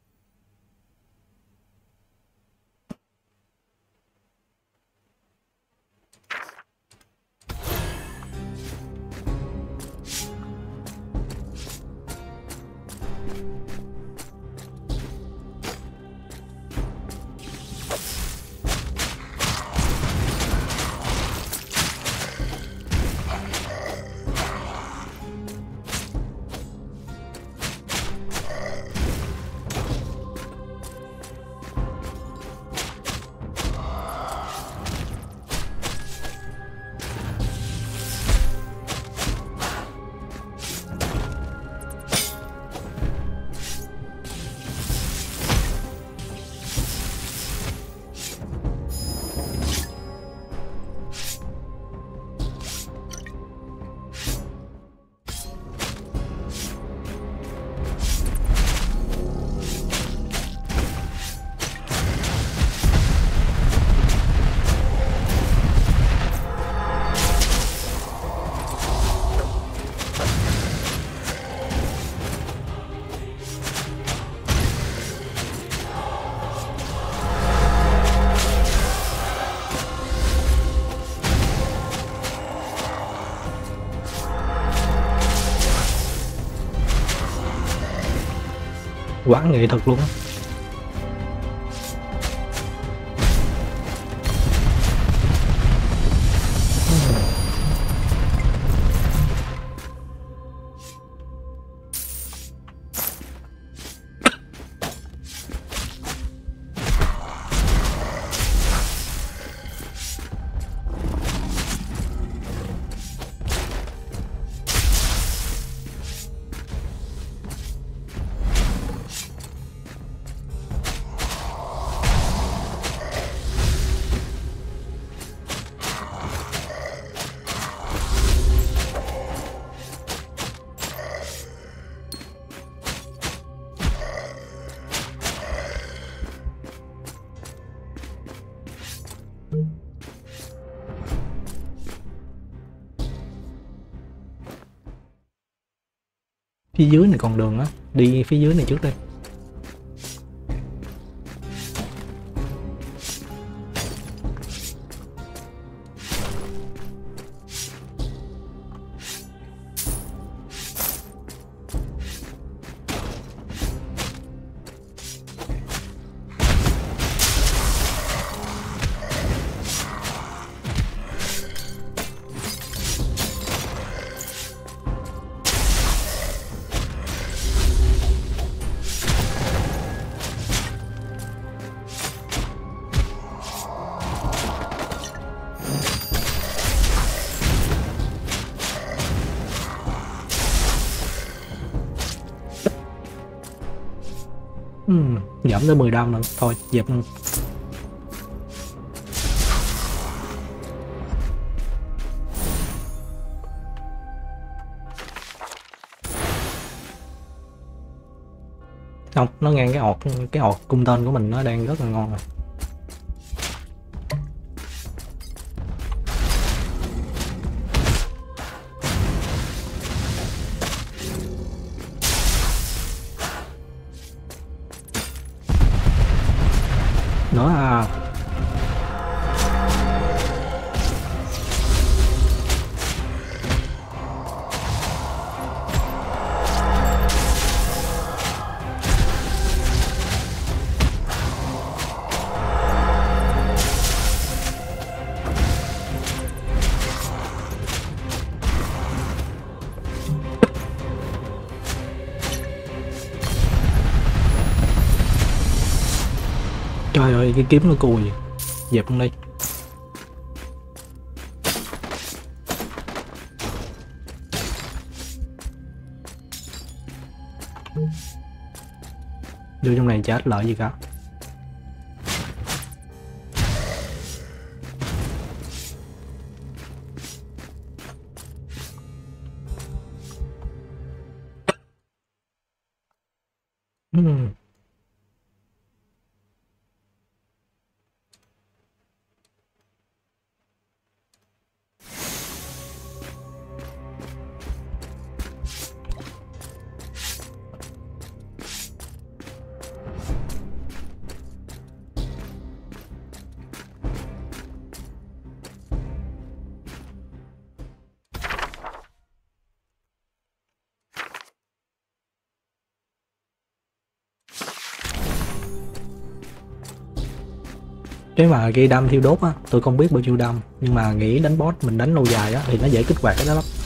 Quá nghệ thuật luôn á. Phía dưới này còn đường á, đi phía dưới này trước đi. Uhm, giảm tới mười đam lần, thôi dẹp luôn. Không, nó ngang cái ọt, cái ọt cung tên của mình nó đang rất là ngon rồi. Nữa à. Trời ơi, cái kiếm nó cùi. Dẹp luôn đi. Đưa trong này chết lợi gì cả. Hmm. Cái mà gây đam thiêu đốt á, tôi không biết bao nhiêu đam, nhưng mà nghĩ đánh boss mình đánh lâu dài á thì nó dễ kích hoạt cái đó lắm.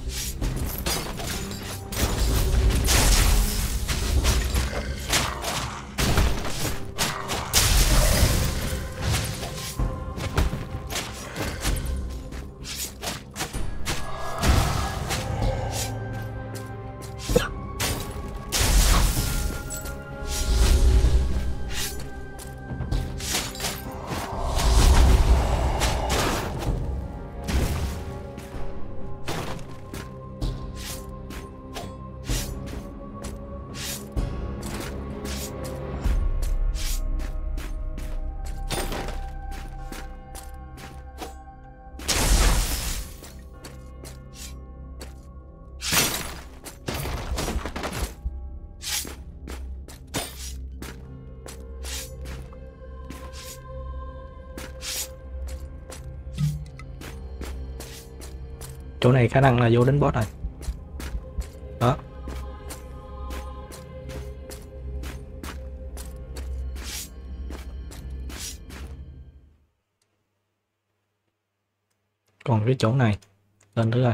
Chỗ này khả năng là vô đến boss rồi. Đó. Còn cái chỗ này lên thử coi.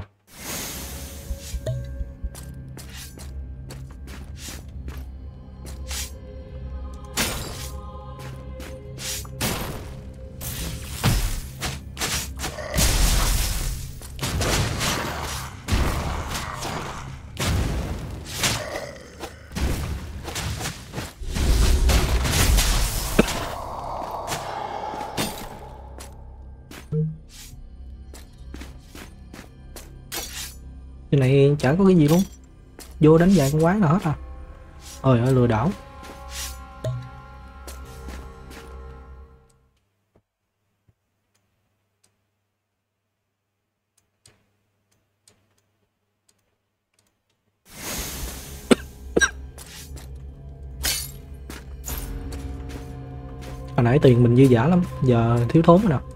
Cái này chả có cái gì luôn, vô đánh vài con quái nào hết à. Ôi ơi, lừa đảo. Hồi nãy tiền mình dư dả lắm, giờ thiếu thốn rồi nè.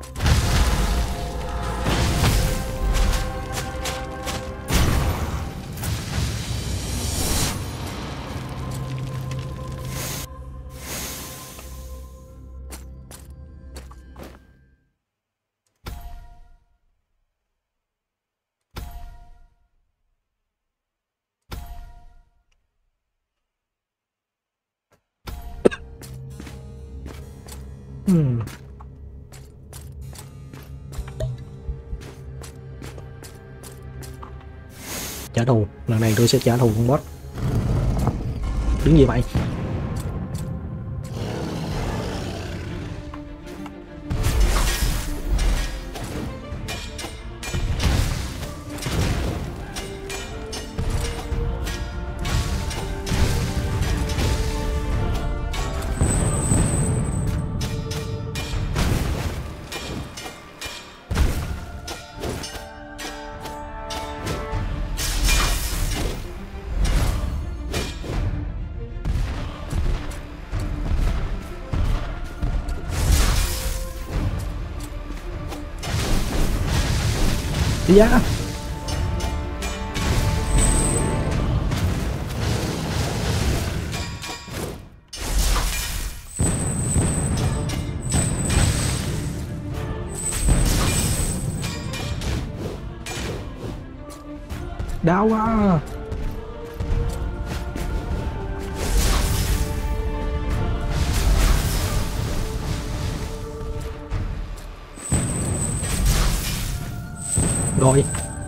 Hmm. Trả thù, lần này tôi sẽ trả thù con boss. Đứng gì vậy? Giá đau quá. Rồi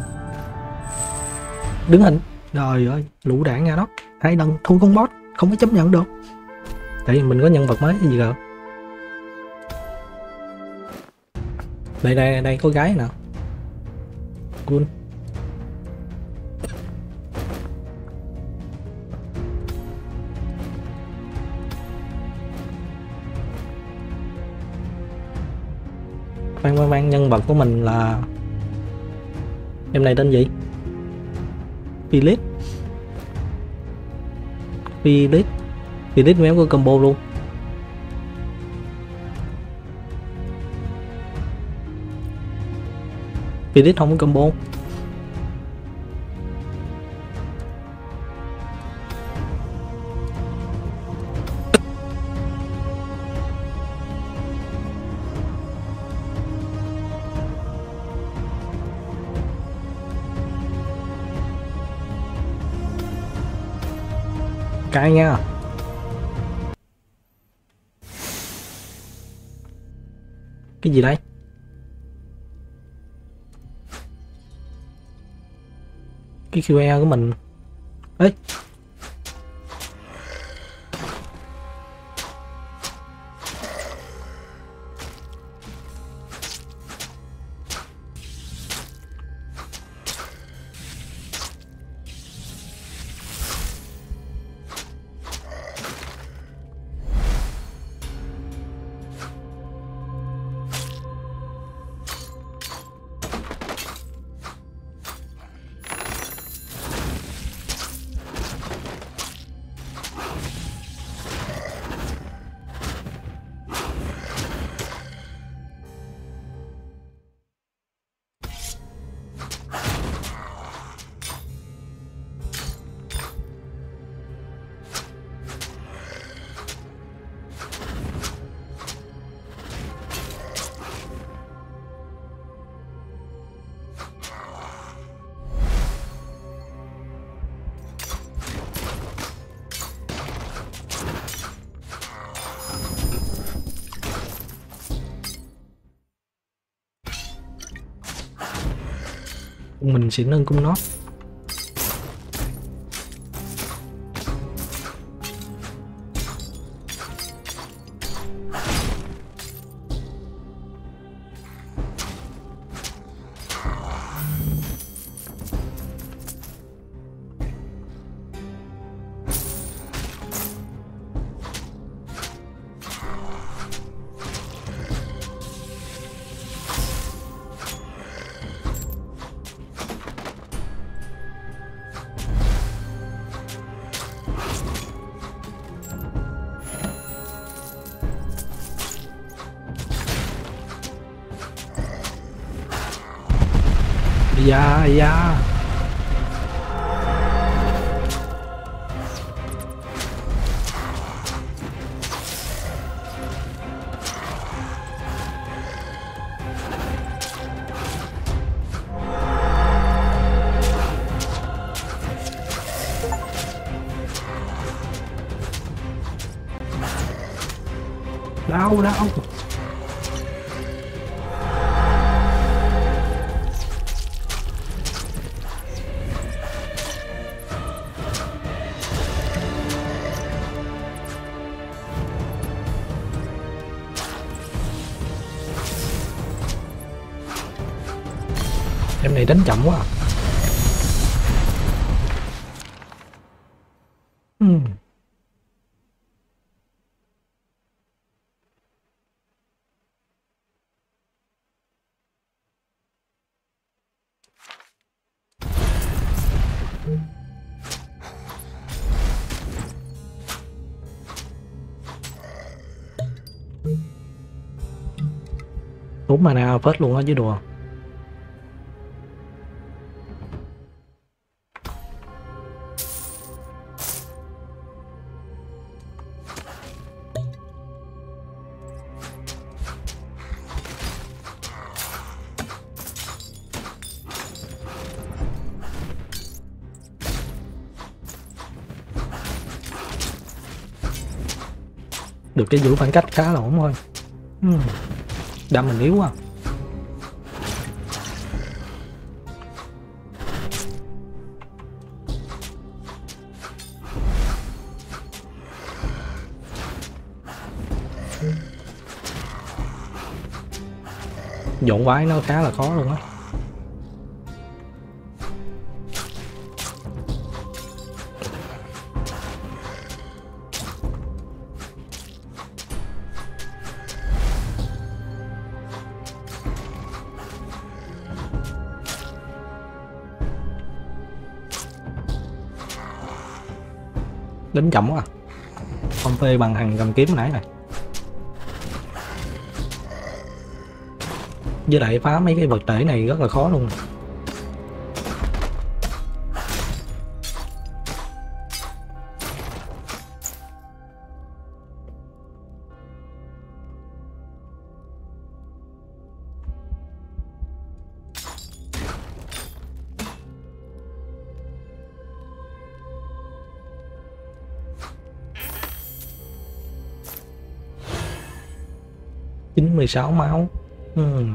đứng hình, trời ơi lũ đạn nha, đó hai lần thua con boss không có chấp nhận được, tại vì mình có nhân vật mới gì rồi. Đây đây đây có gái nào cool. Khoan khoan khoan, nhân vật của mình là em này tên gì? Philip. Philip. Philip méo có combo luôn. Philip không có combo. Cái nha. Cái gì đây? Cái quy rờ của mình ấy. Mình sẽ nâng cung nó. Da da. Đau đau. Em này đánh chậm quá à. uhm. Đúng mana phết luôn á chứ đùa. Được cái giữ khoảng cách khá là ổn thôi. uhm. Đâm mình yếu quá. Dọn quái nó khá là khó luôn á. Đánh chậm quá à. Không phê bằng thằng cầm kiếm nãy này. Với lại phá mấy cái vật thể này rất là khó luôn. chín mươi sáu máu. Hmm.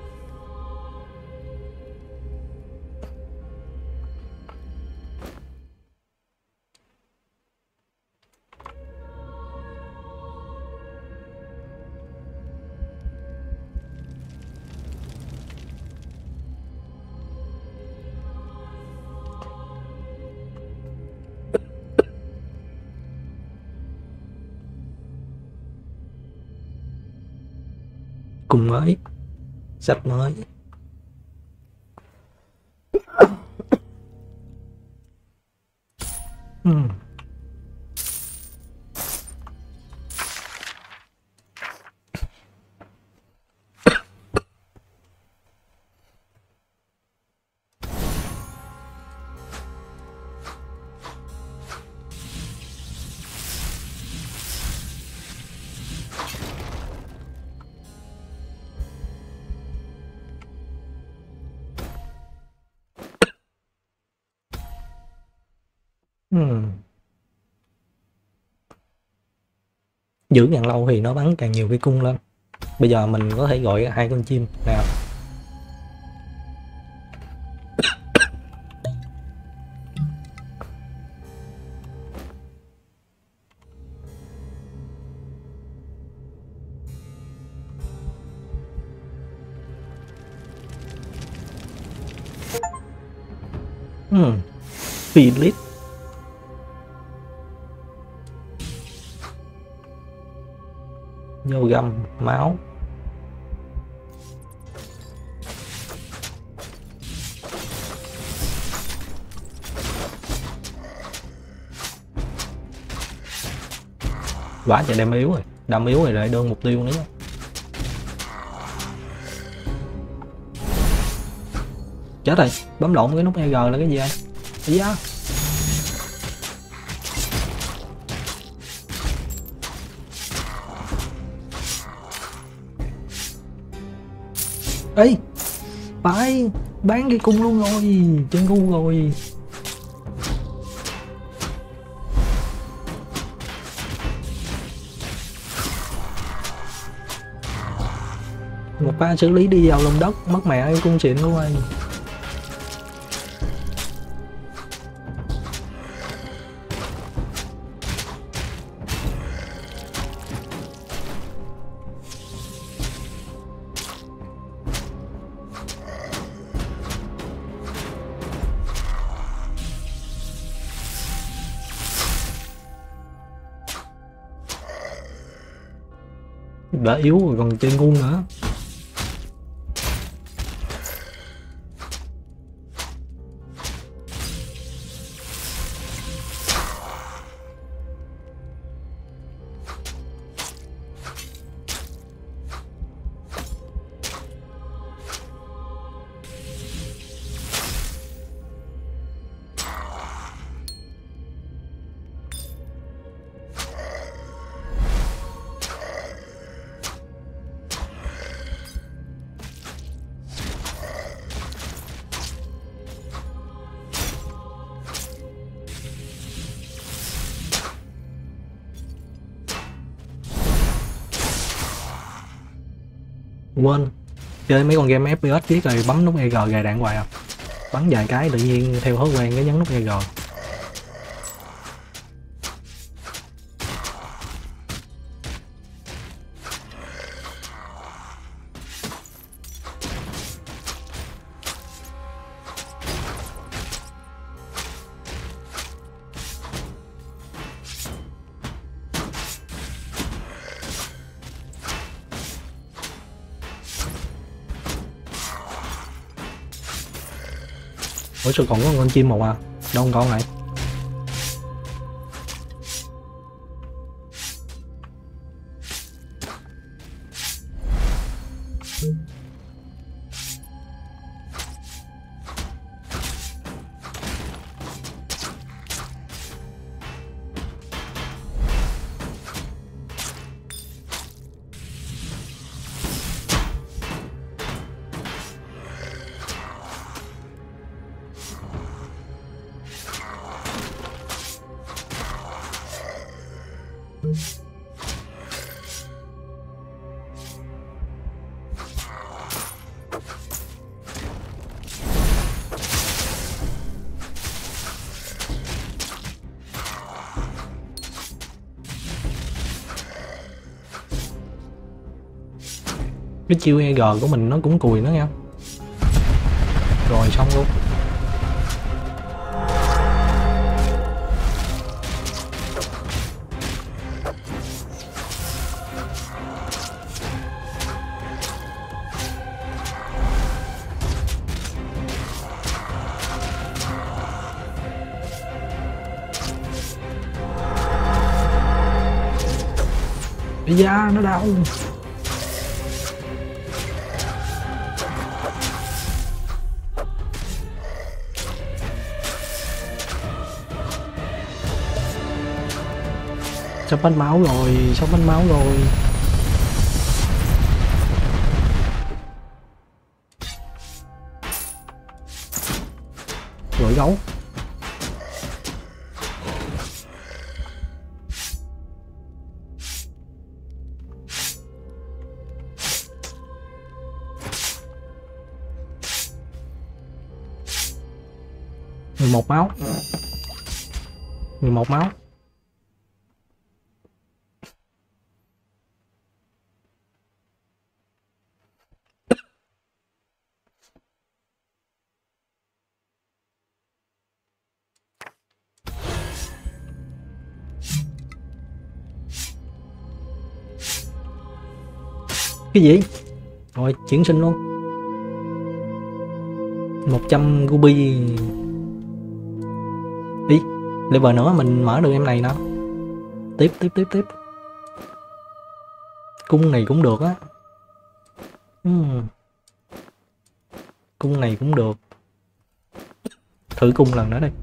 Cùng mới, sách mới. Hmm. Hmm. Giữ càng lâu thì nó bắn càng nhiều cái cung lên. Bây giờ mình có thể gọi hai con chim nào. Hmm. Philip. Vô găm máu. Quá trời đam yếu rồi, đam yếu rồi lại đơn mục tiêu nữa. Chết rồi, bấm lộn cái nút E G là cái gì anh? Cái gì á? Ê, phải bán cái cung luôn rồi, chân ngu rồi. Một pha xử lý đi vào lòng đất, mất mẹ cái cung xịn của anh. Đã yếu rồi còn chơi ngu nữa. Quên chơi mấy con game ép pê ét biết rồi bấm nút E G gài đạn hoài à. Bắn vài cái tự nhiên theo thói quen cái nhấn nút E G. Ủa sao còn có con chim một à? Đâu con này? Cái chiêu e giê của mình nó cũng cùi nữa nha. Rồi xong luôn. Ây da, nó đau. Sắp hết máu rồi, sắp hết máu rồi. Rủi gấu. mười một máu. mười một máu. Cái gì? Rồi chuyển sinh luôn. Một trăm ruby. Đi level nữa mình mở được em này nữa. Tiếp tiếp tiếp tiếp. Cung này cũng được á. uhm. Cung này cũng được. Thử cung lần nữa đây.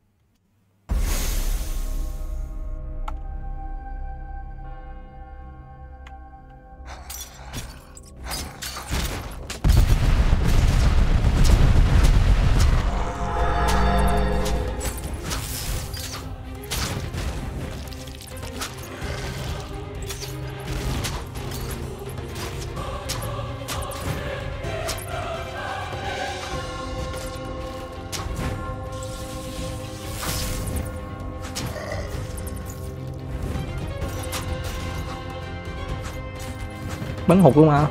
Bắn hụt luôn mà.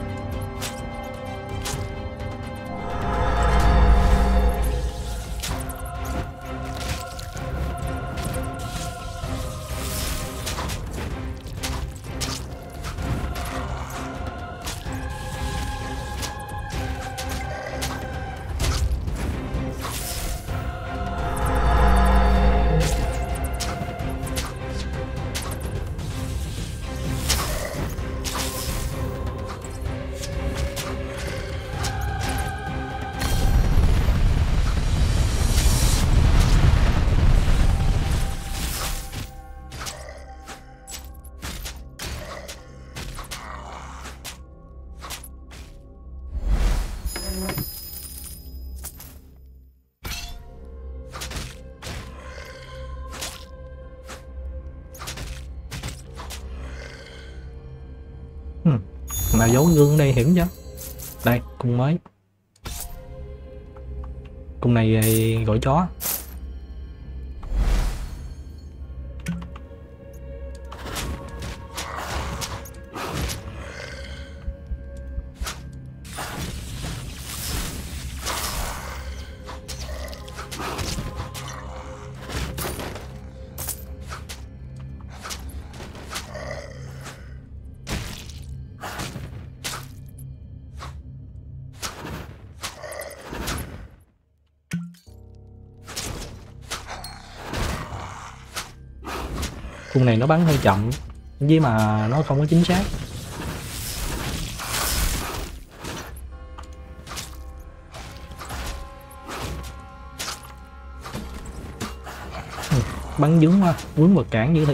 Hmm. Mà giấu gương ở đây hiểm chứ. Đây cung mới. Cung này gọi chó. Cung này nó bắn hơi chậm với mà nó không có chính xác. Ừ, bắn dướng quá, vướng vật cản dữ thiệt.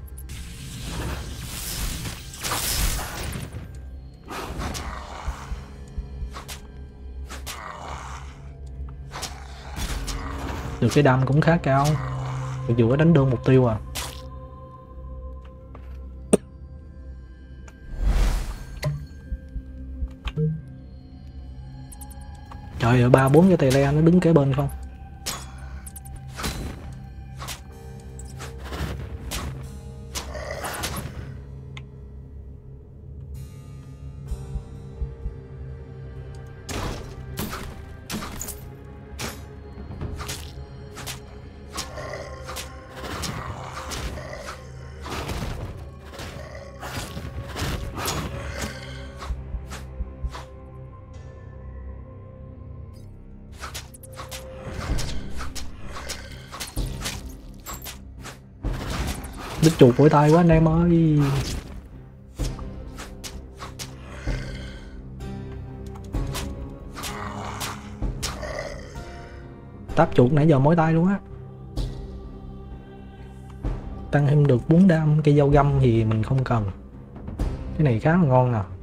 Được cái đam cũng khá cao, mặc dù có đánh đơn mục tiêu à. Trời ơi, ba bốn cái tè le nó đứng kế bên không. Đứt chuột phủi tay quá anh em ơi. Táp chuột nãy giờ mỏi tay luôn á. Tăng thêm được bốn đam. Cây dao găm thì mình không cần. Cái này khá là ngon nè.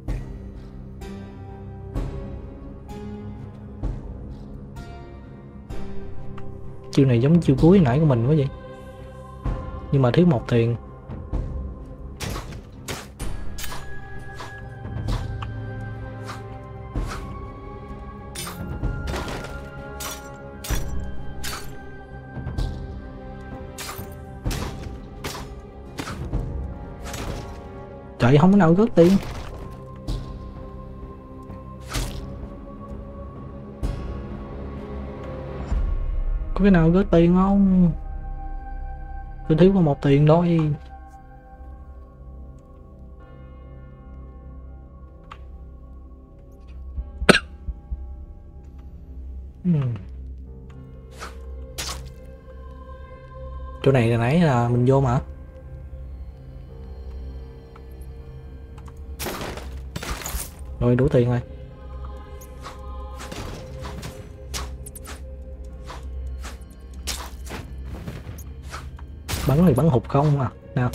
Chiêu này giống chiêu cuối nãy của mình quá vậy. Nhưng mà thiếu một tiền. Trời, không có nào rớt tiền. Có cái nào rớt tiền không? Tôi thiếu có một tiền thôi. hmm. Chỗ này là nãy là mình vô mà. Rồi đủ tiền rồi. Bắn thì bắn hụt không à. Nào.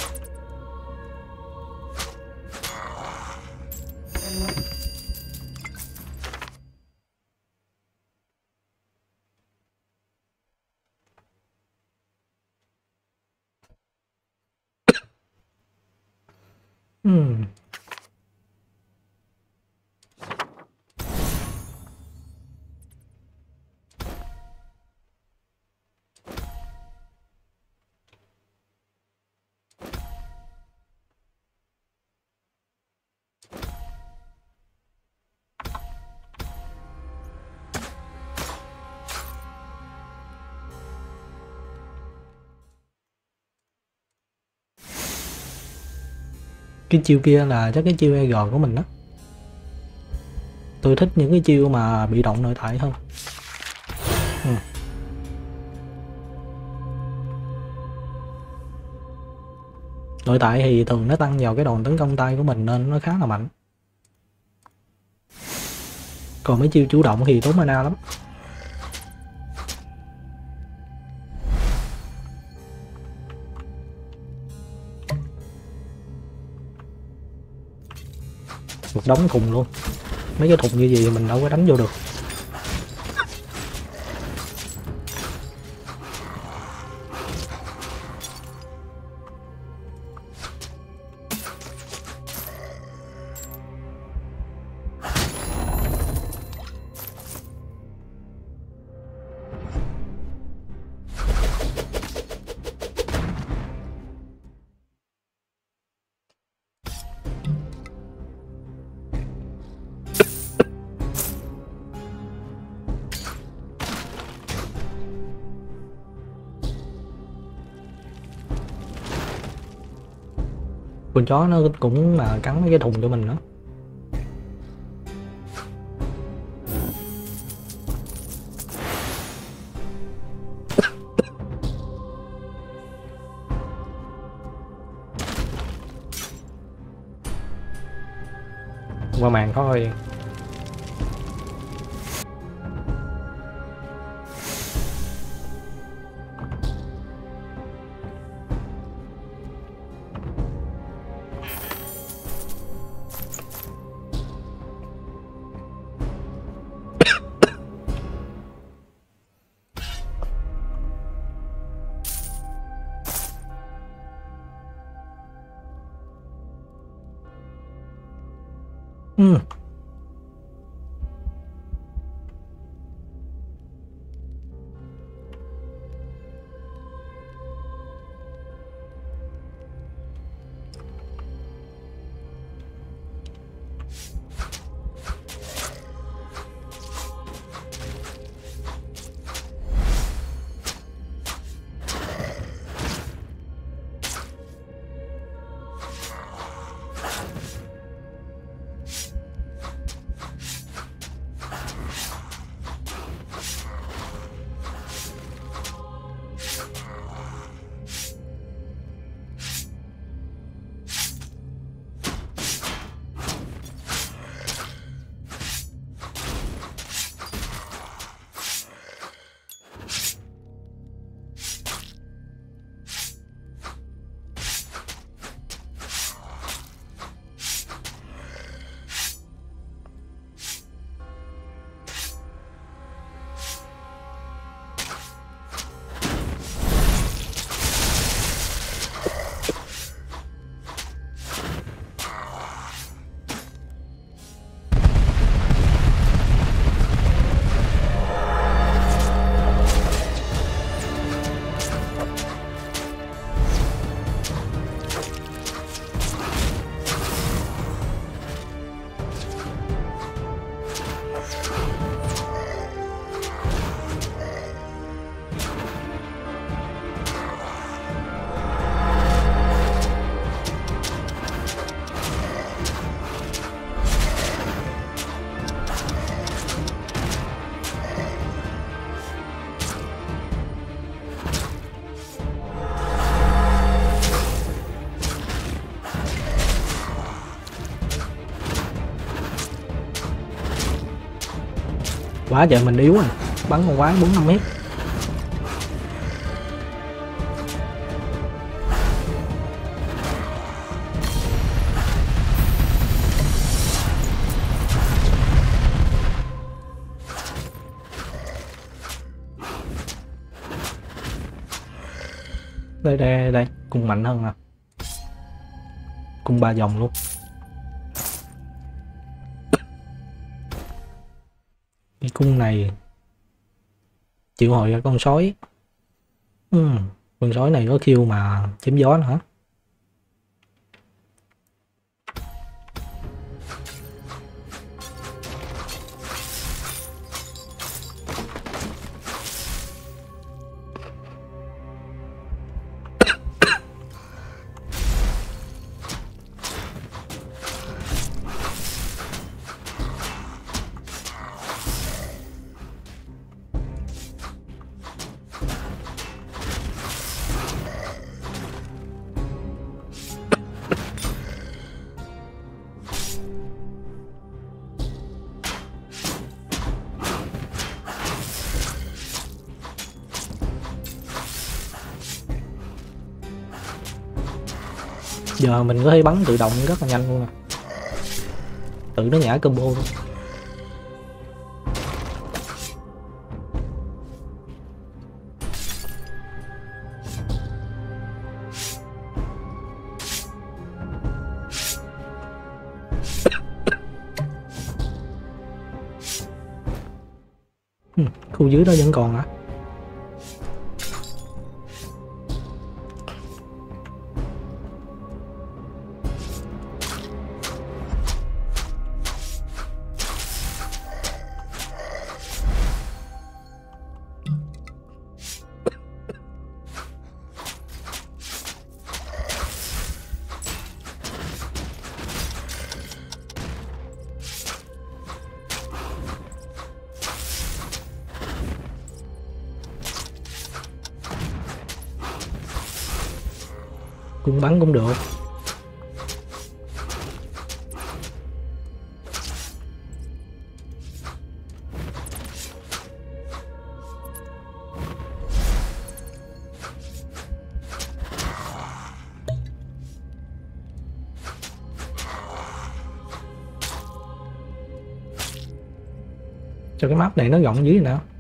Hmm. Cái chiêu kia là chắc cái chiêu e giê của mình đó. Tôi thích những cái chiêu mà bị động nội tại hơn. ừ. Nội tại thì thường nó tăng vào cái đòn tấn công tay của mình nên nó khá là mạnh. Còn mấy chiêu chủ động thì tốn mana lắm. Một đống thùng luôn. Mấy cái thùng như gì mình đâu có đánh vô được. Con chó nó cũng là cắn mấy cái thùng cho mình nữa. Qua màn thôi. Ừ. Quá trời mình yếu rồi, bắn con quái bốn năm mét. Đây đây đây, cung mạnh hơn nè, cung ba vòng luôn. Cái cung này chịu hồi ra con sói. Ừ, con sói này có khiêu mà chém gió nữa hả? Giờ mình có thể bắn tự động rất là nhanh luôn nè, tự nó nhả combo luôn. Ừ, khu dưới đó vẫn còn hả? Cũng bắn cũng được. Cho cái map này nó rộng dưới nào.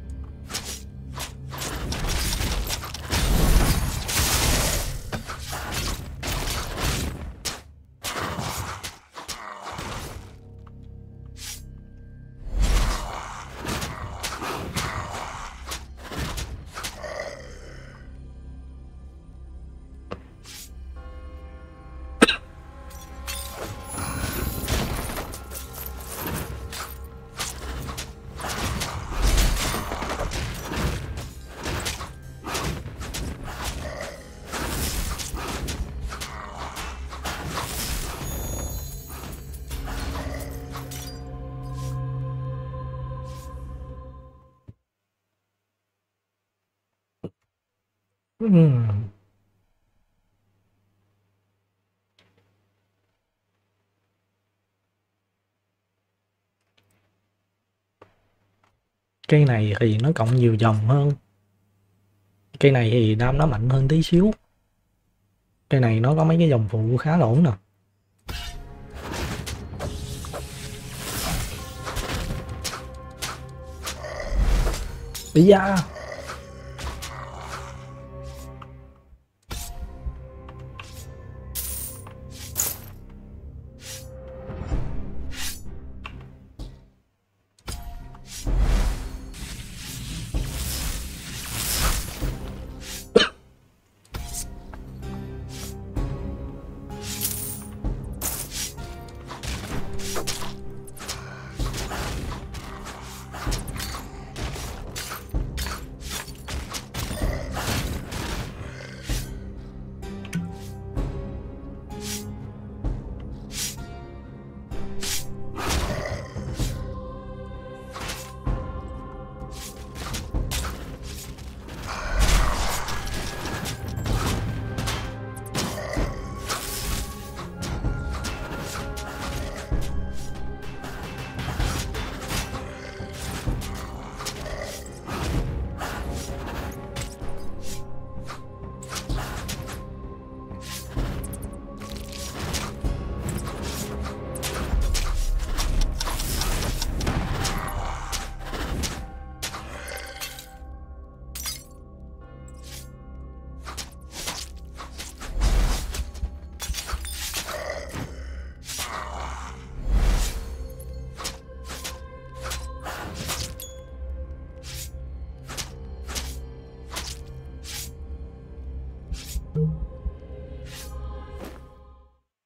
Ừm. Cây này thì nó cộng nhiều dòng hơn, cây này thì đam nó mạnh hơn tí xíu, cây này nó có mấy cái dòng phụ khá là ổn nè. Ý da.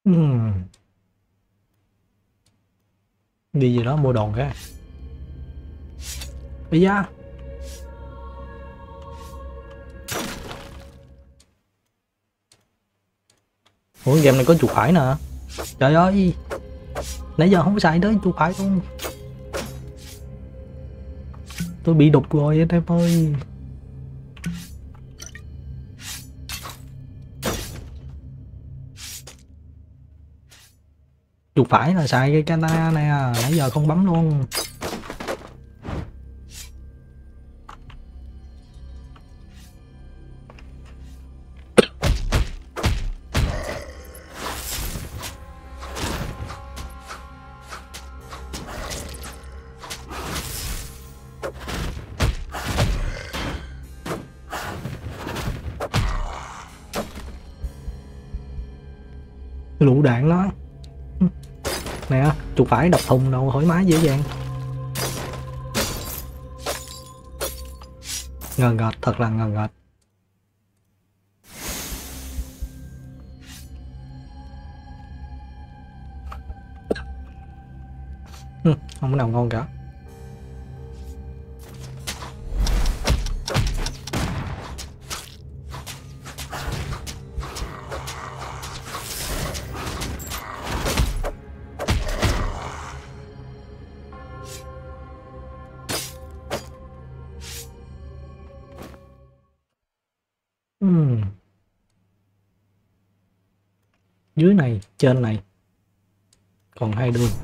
Ừm. Đi gì đó mua đòn cái. Bây da. Ủa game này có chuột phải nè. Trời ơi. Nãy giờ không có xài tới chuột phải luôn. Tôi bị đục rồi anh em ơi. Chuột phải là xài cái katana nè, nãy giờ không bấm luôn. Lựu đạn đó nè, chuột phải đập thùng đâu thoải mái dễ dàng. Ngờ ngợt, thật là ngờ ngợt. Ừ, không có nào ngon cả. Uhm. Dưới này, trên này còn hai đường.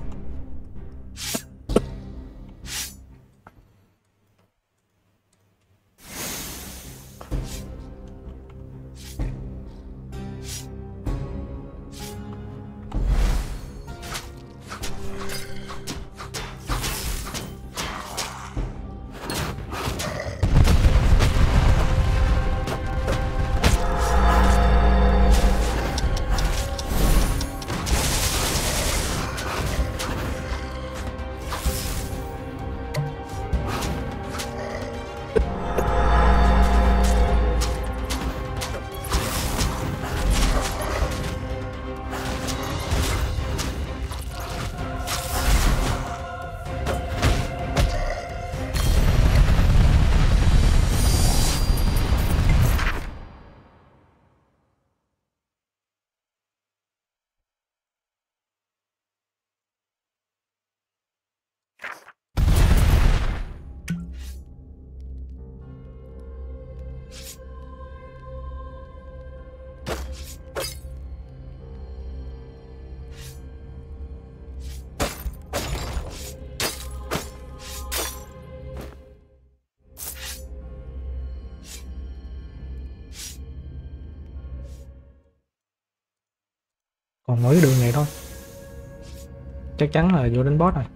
Còn mỗi cái đường này thôi, chắc chắn là vô đến boss rồi.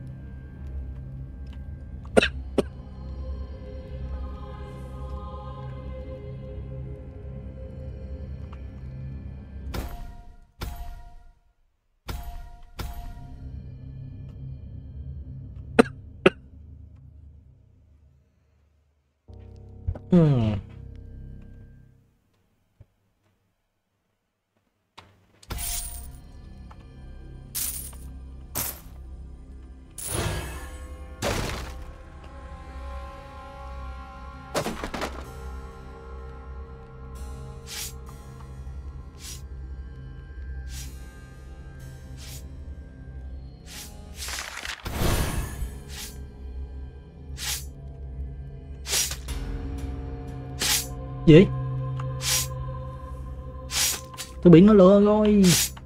Hmm. Gì? Tôi bị nó lừa rồi.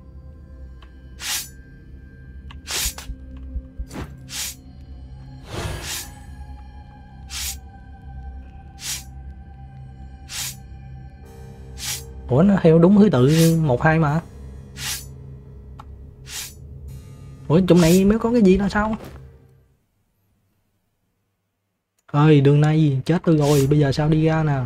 Ủa nó theo đúng thứ tự một hai mà. Ủa trong này mới có cái gì đó sao? Ơi đường này chết tôi rồi, bây giờ sao đi ra nè.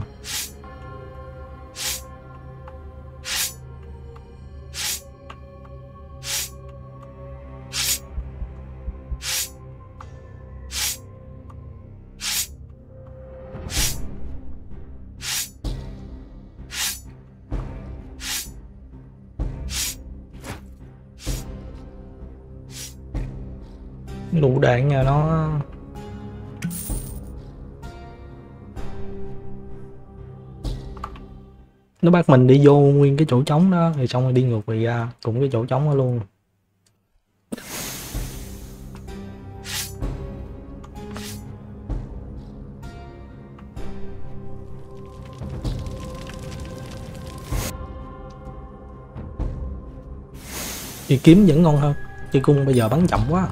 Lựu đạn nhà nó nó bắt mình đi vô nguyên cái chỗ trống đó thì xong rồi đi ngược về ra cũng cái chỗ trống đó luôn. Thì kiếm vẫn ngon hơn, chơi cung bây giờ bắn chậm quá.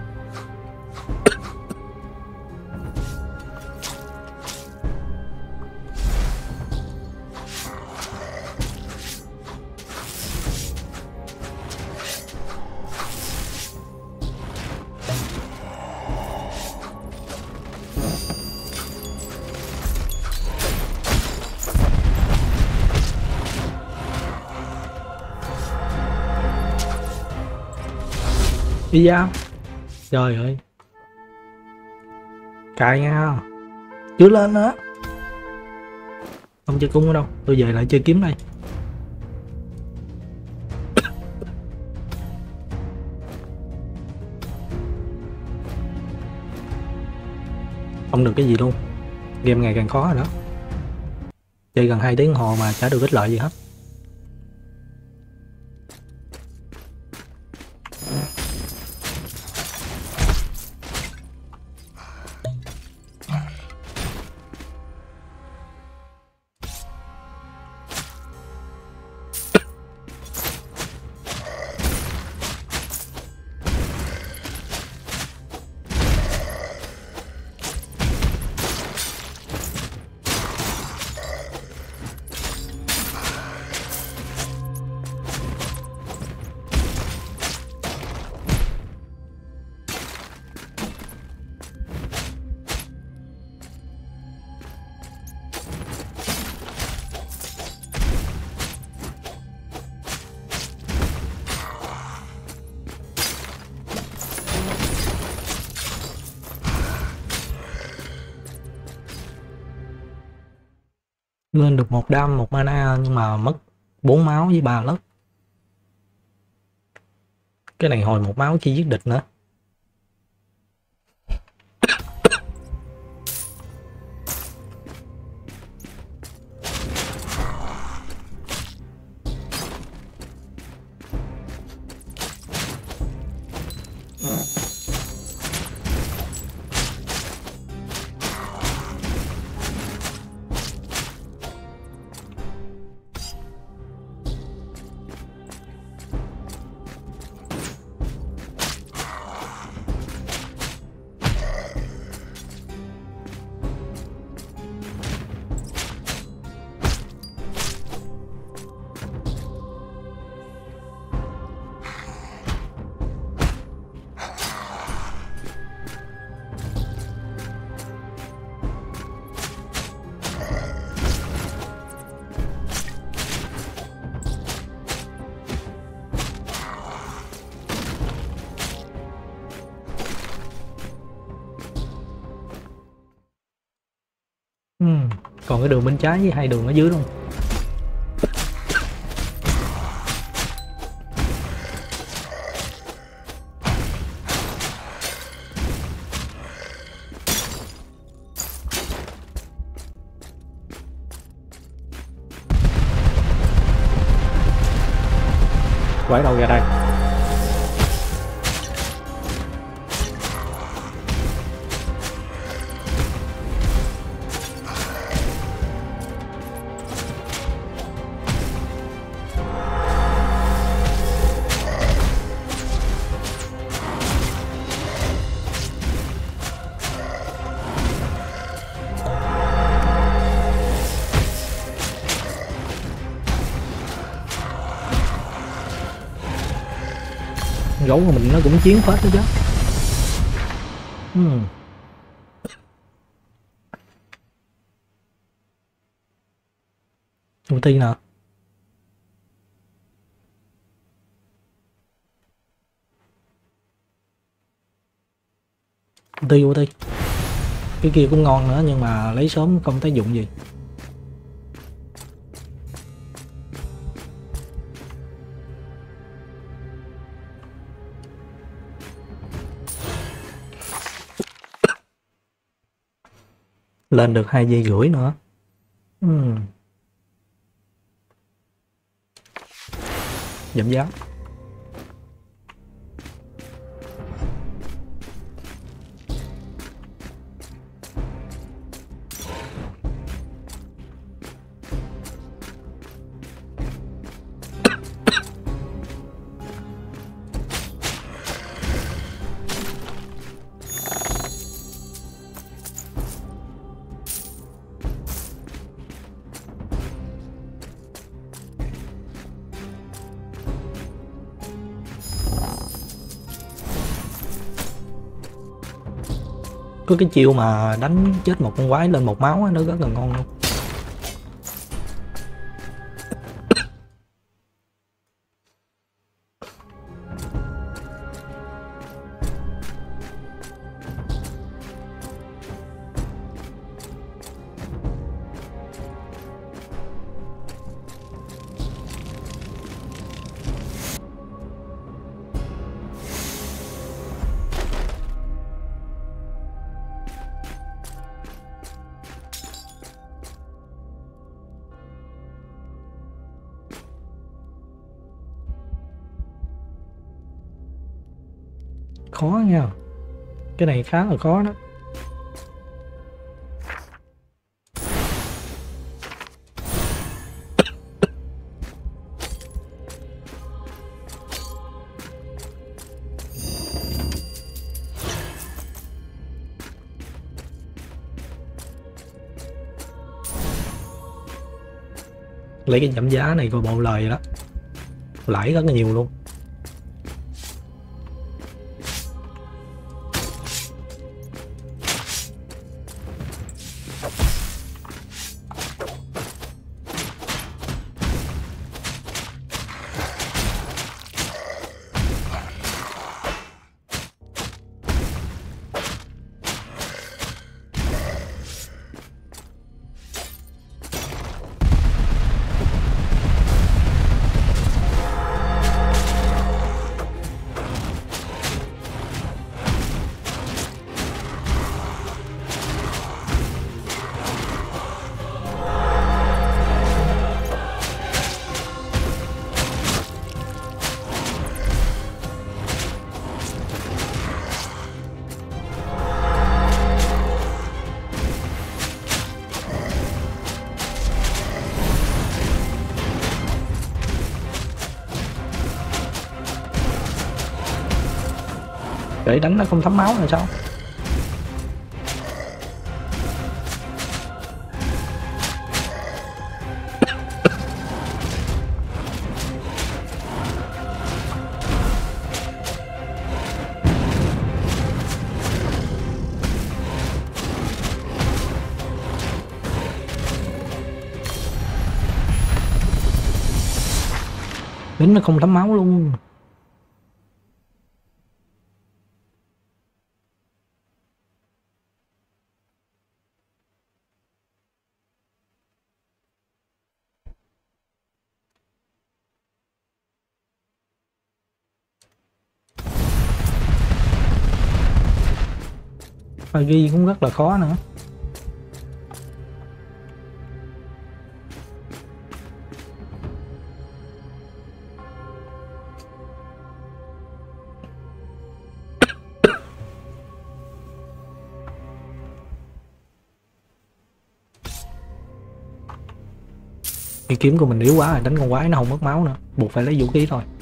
Đi ra. Trời ơi. Cài nha. Chưa lên nữa. Không chơi cung ở đâu, tôi về lại chơi kiếm đây. Không được cái gì luôn. Game ngày càng khó rồi đó. Chơi gần hai tiếng hồ mà chả được ích lợi gì hết. Lên được một đam một mana nhưng mà mất bốn máu với ba lớp. Cái này hồi một máu chi giết địch nữa. Ừ. Còn cái đường bên trái với hai đường ở dưới luôn. Quái đâu ra đây? Gấu của mình nó cũng chiến phết đó chứ. Hmm. Ulti nè. Ulti ulti. Cái kia cũng ngon nữa nhưng mà lấy sớm không tác dụng gì. Lên được hai giây rưỡi nữa. uhm. Giảm giá. Có cái chiêu mà đánh chết một con quái lên một máu á, nó rất là ngon luôn. Khó nha, cái này khá là khó đó. Lấy cái giảm giá này coi bộ lời đó, lãi rất là nhiều luôn. Để đánh nó không thấm máu là sao? Đánh nó không thấm máu luôn. Và ghi cũng rất là khó nữa. Cái kiếm của mình yếu quá rồi, đánh con quái nó không mất máu nữa, buộc phải lấy vũ khí thôi.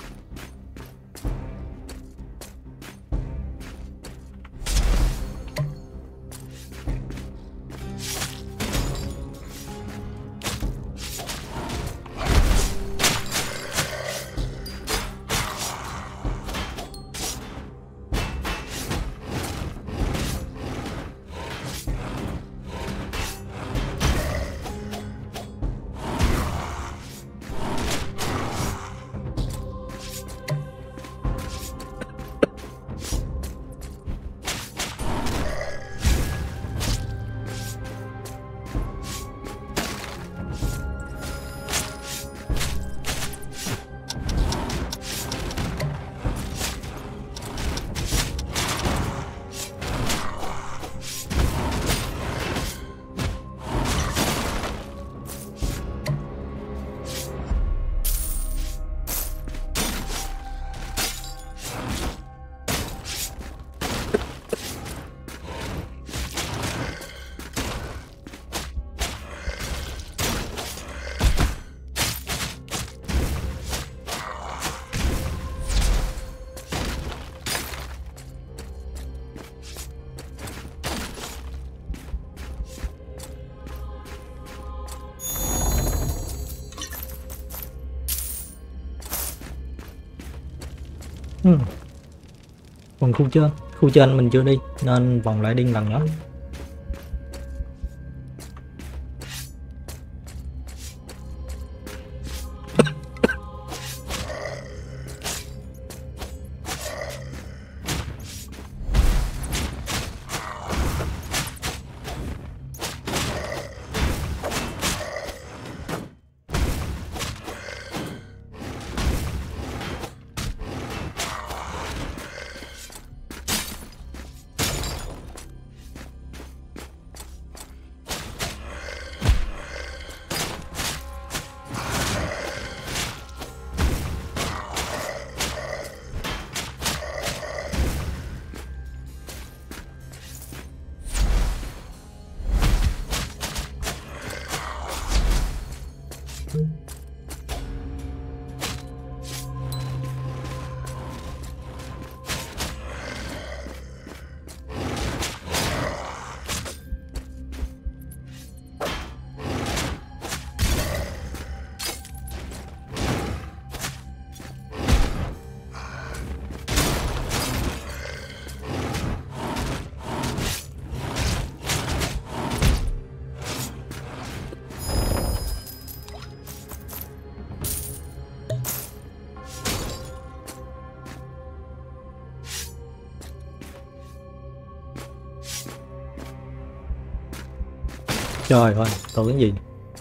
Ừ. Còn khu trên, khu trên mình chưa đi nên vòng lại đi lần nữa. Trời ơi, tôi cái gì?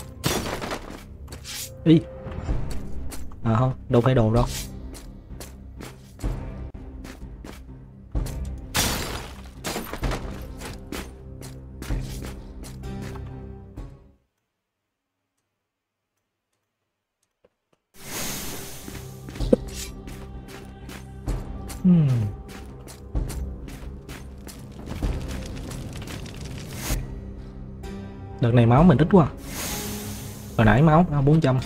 Ý. À không, đâu phải đồ đâu. Hmm. Đợt này máu mình ít quá. Hồi nãy máu bốn trăm.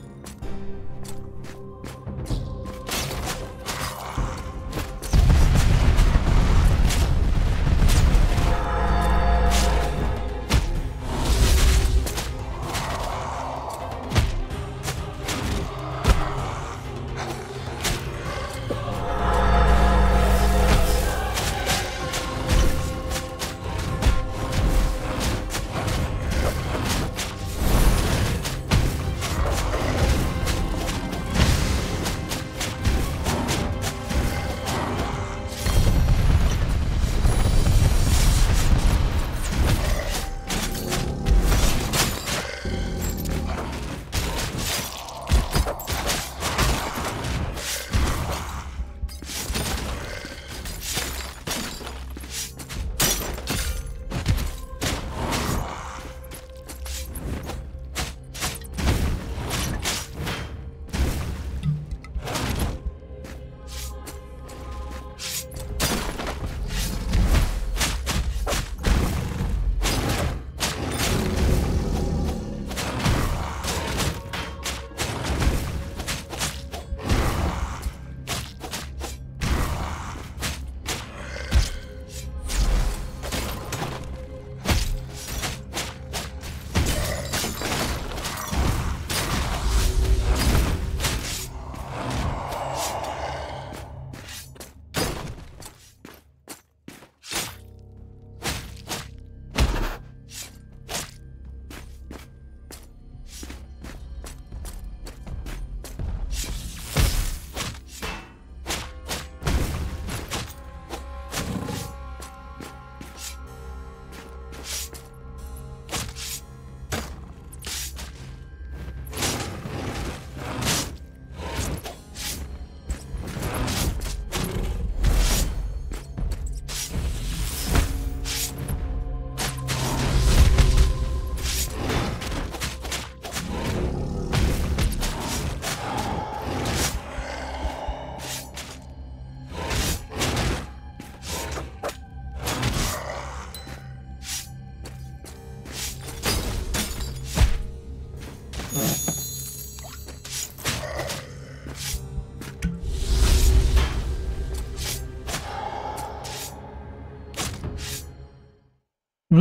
Ừ.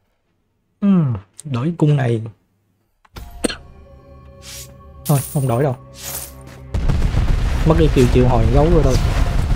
Ừ. Đổi cung này thôi không đổi đâu, mất đi chiều chiều hồi gấu rồi thôi.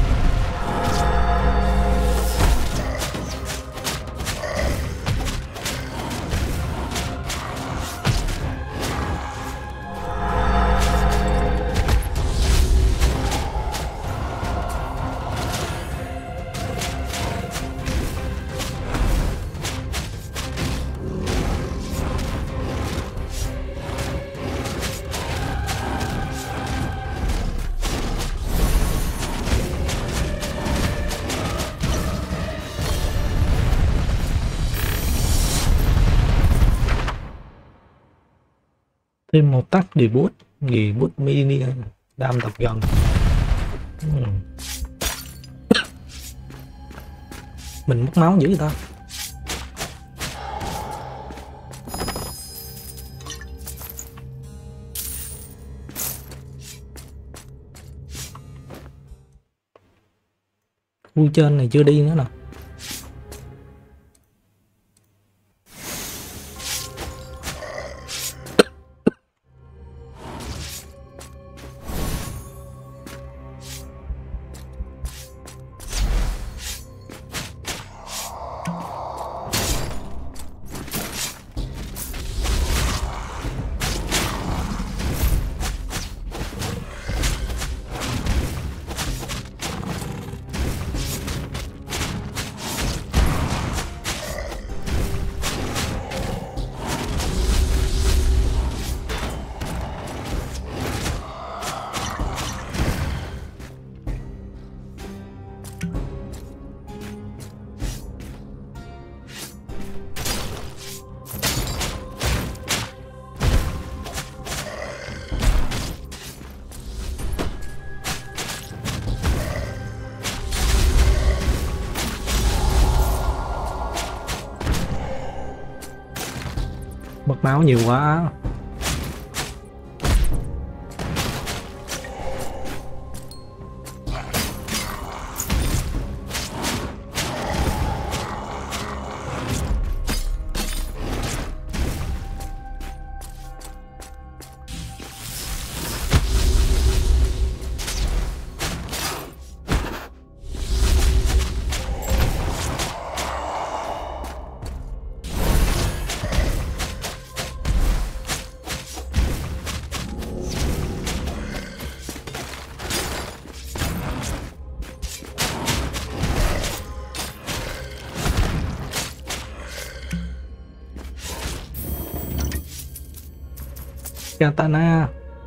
Thêm một tắc debut, debut mini đam tập gần. Hmm. Mình mất máu dữ vậy ta. Khu trên này chưa đi nữa nè. Mất máu nhiều quá. Katana.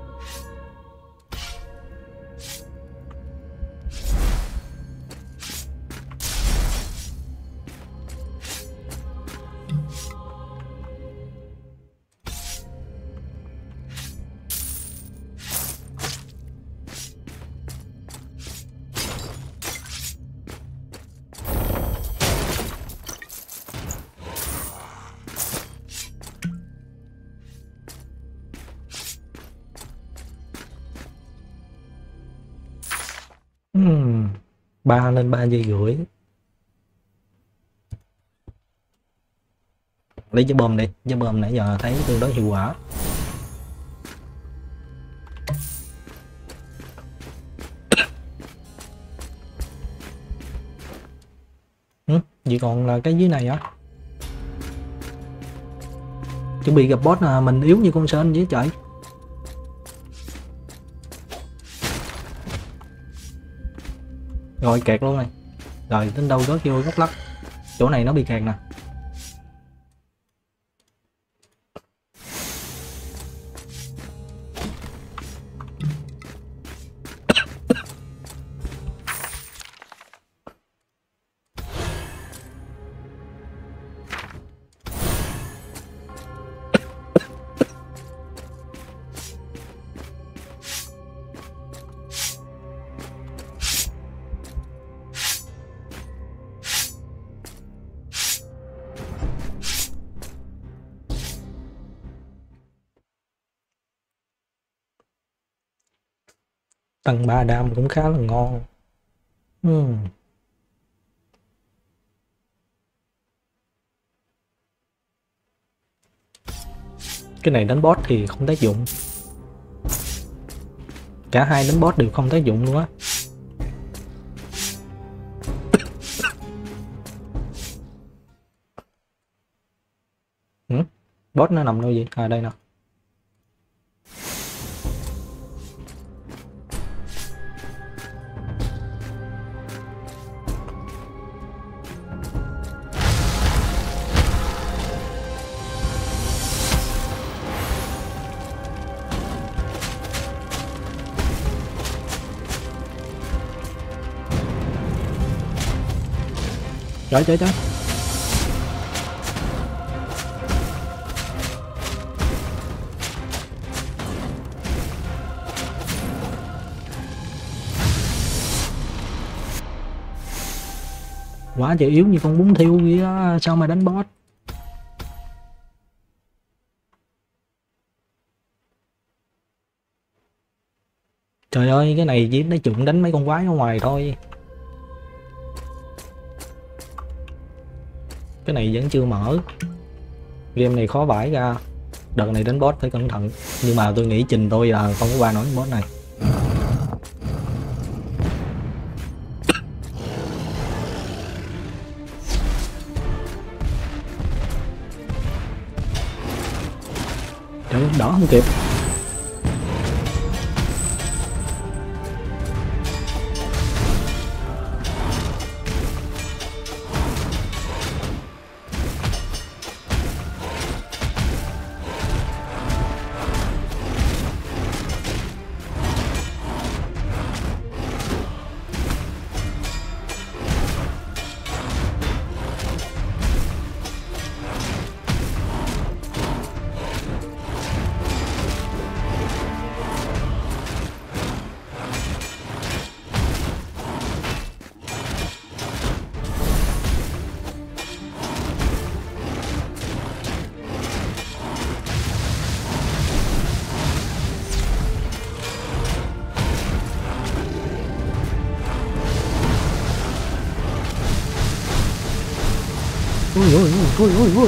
Hmm. ba lên ba giây rưỡi. Lấy cái bom đi, cái bom nãy giờ thấy tương đối hiệu quả. Ừ, chỉ còn là cái dưới này á. Chuẩn bị gặp boss là mình yếu như con sên với trời. Rồi kẹt luôn này. Rồi đến đâu rớt vô góc lắc. Chỗ này nó bị kẹt nè. Tầng ba đam cũng khá là ngon. Hmm. Cái này đánh boss thì không tác dụng. Cả hai đánh boss đều không tác dụng luôn á. Ừ? Boss nó nằm đâu vậy? À đây nè. Trời trời trời. Quá trời yếu như con bún thiêu vậy đó, sao mà đánh boss. Trời ơi, cái này chỉ nói chuyện đánh mấy con quái ở ngoài thôi. Cái này vẫn chưa mở. Game này khó vãi ra. Đợt này đánh boss phải cẩn thận. Nhưng mà tôi nghĩ trình tôi là không có qua nổi boss này. Trời ơi, đỡ không kịp. Ui ui ui ui ui.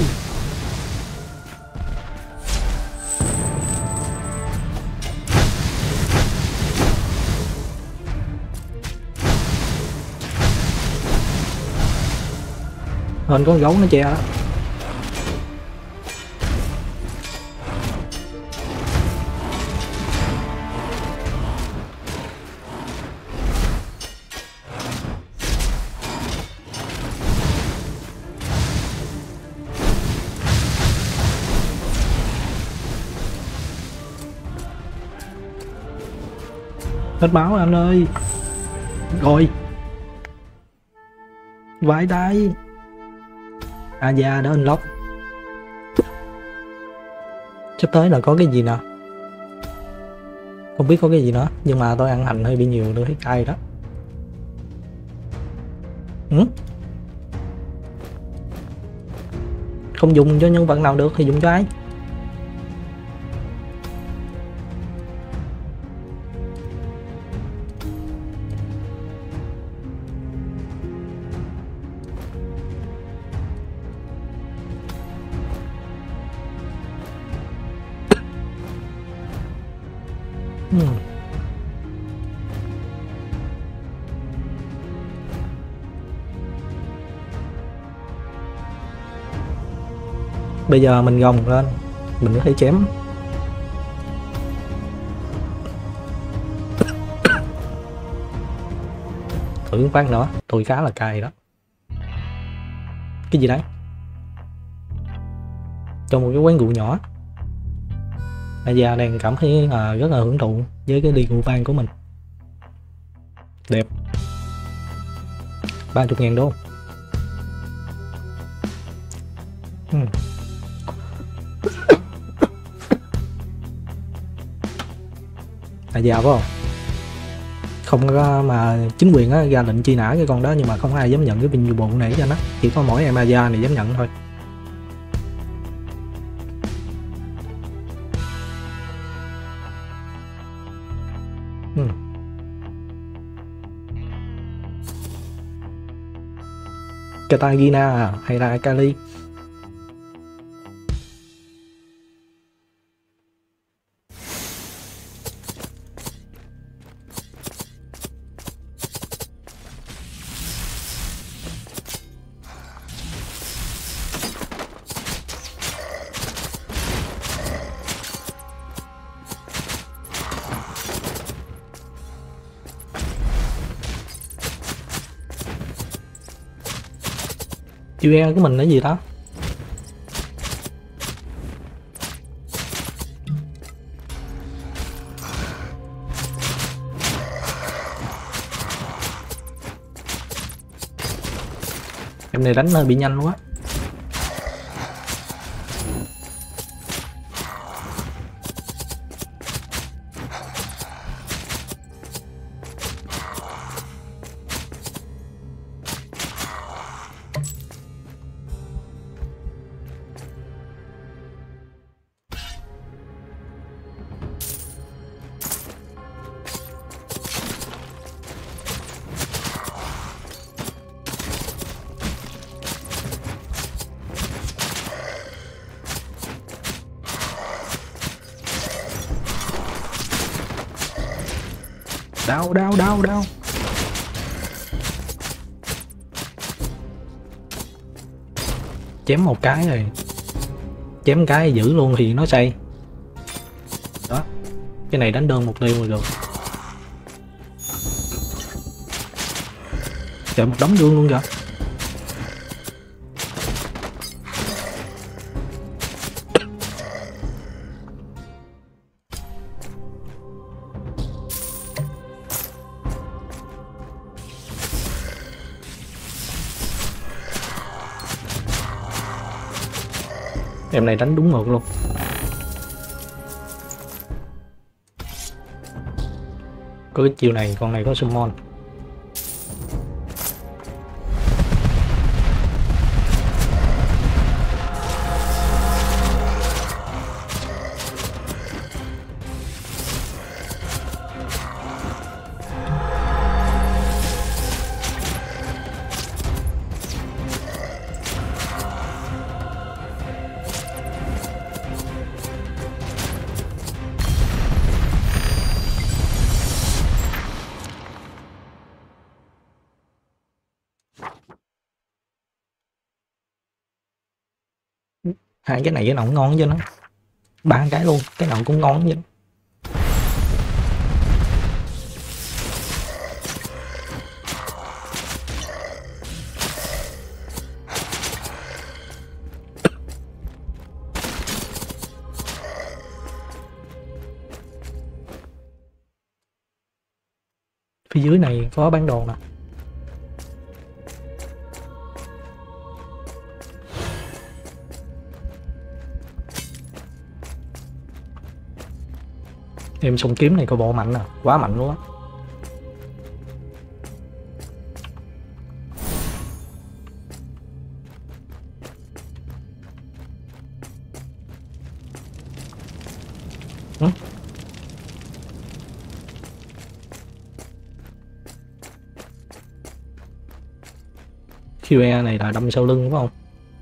Hình con gấu nó che đó. Hết máu anh ơi. Rồi. Vãi đái. Aja đó unlock. Sắp tới là có cái gì nào? Không biết có cái gì nữa, nhưng mà tôi ăn hành hơi bị nhiều, tôi thấy cay đó. Ừ? Không dùng cho nhân vật nào được thì dùng cho ai? Ừ. Bây giờ mình gồng lên, mình có thể chém. Thử một phát nữa, tôi khá là cay đó. Cái gì đấy? Trong một cái quán rượu nhỏ, Aja đang cảm thấy là rất là hưởng thụ với cái ly rượu vang của mình. Đẹp. ba mươi ngàn đô. Hmm. Aja phải không? Không có mà chính quyền á, ra lệnh truy nã cái con đó, nhưng mà không ai dám nhận cái pin vụ này cho nó. Chỉ có mỗi em Aja này dám nhận thôi. Hmm. Katagina hay là Kali? Chữ E của mình là gì đó? Em này đánh hơi bị nhanh quá. Đau đau đau đau. Chém một cái rồi. Chém cái giữ luôn thì nó xây. Đó. Cái này đánh đơn một tiêu rồi được. Trời, một đống dương luôn kìa. Em này đánh đúng ngược luôn. Có cái chiều này, con này có summon. Hai cái này cái nào cũng ngon chứ nó. Ba cái luôn, cái nào cũng ngon chứ. Phía dưới này có bán đồ nè. Em súng kiếm này có bộ mạnh nè, quá mạnh luôn á. Ừ? quy e này là đâm sau lưng đúng không?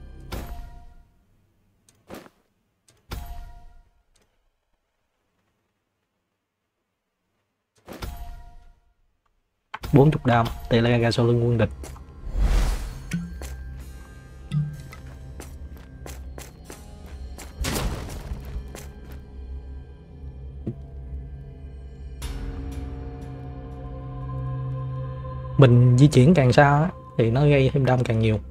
bốn mươi đam, tele ra sau lưng quân địch. Mình di chuyển càng xa á, thì nó gây thêm đam càng nhiều.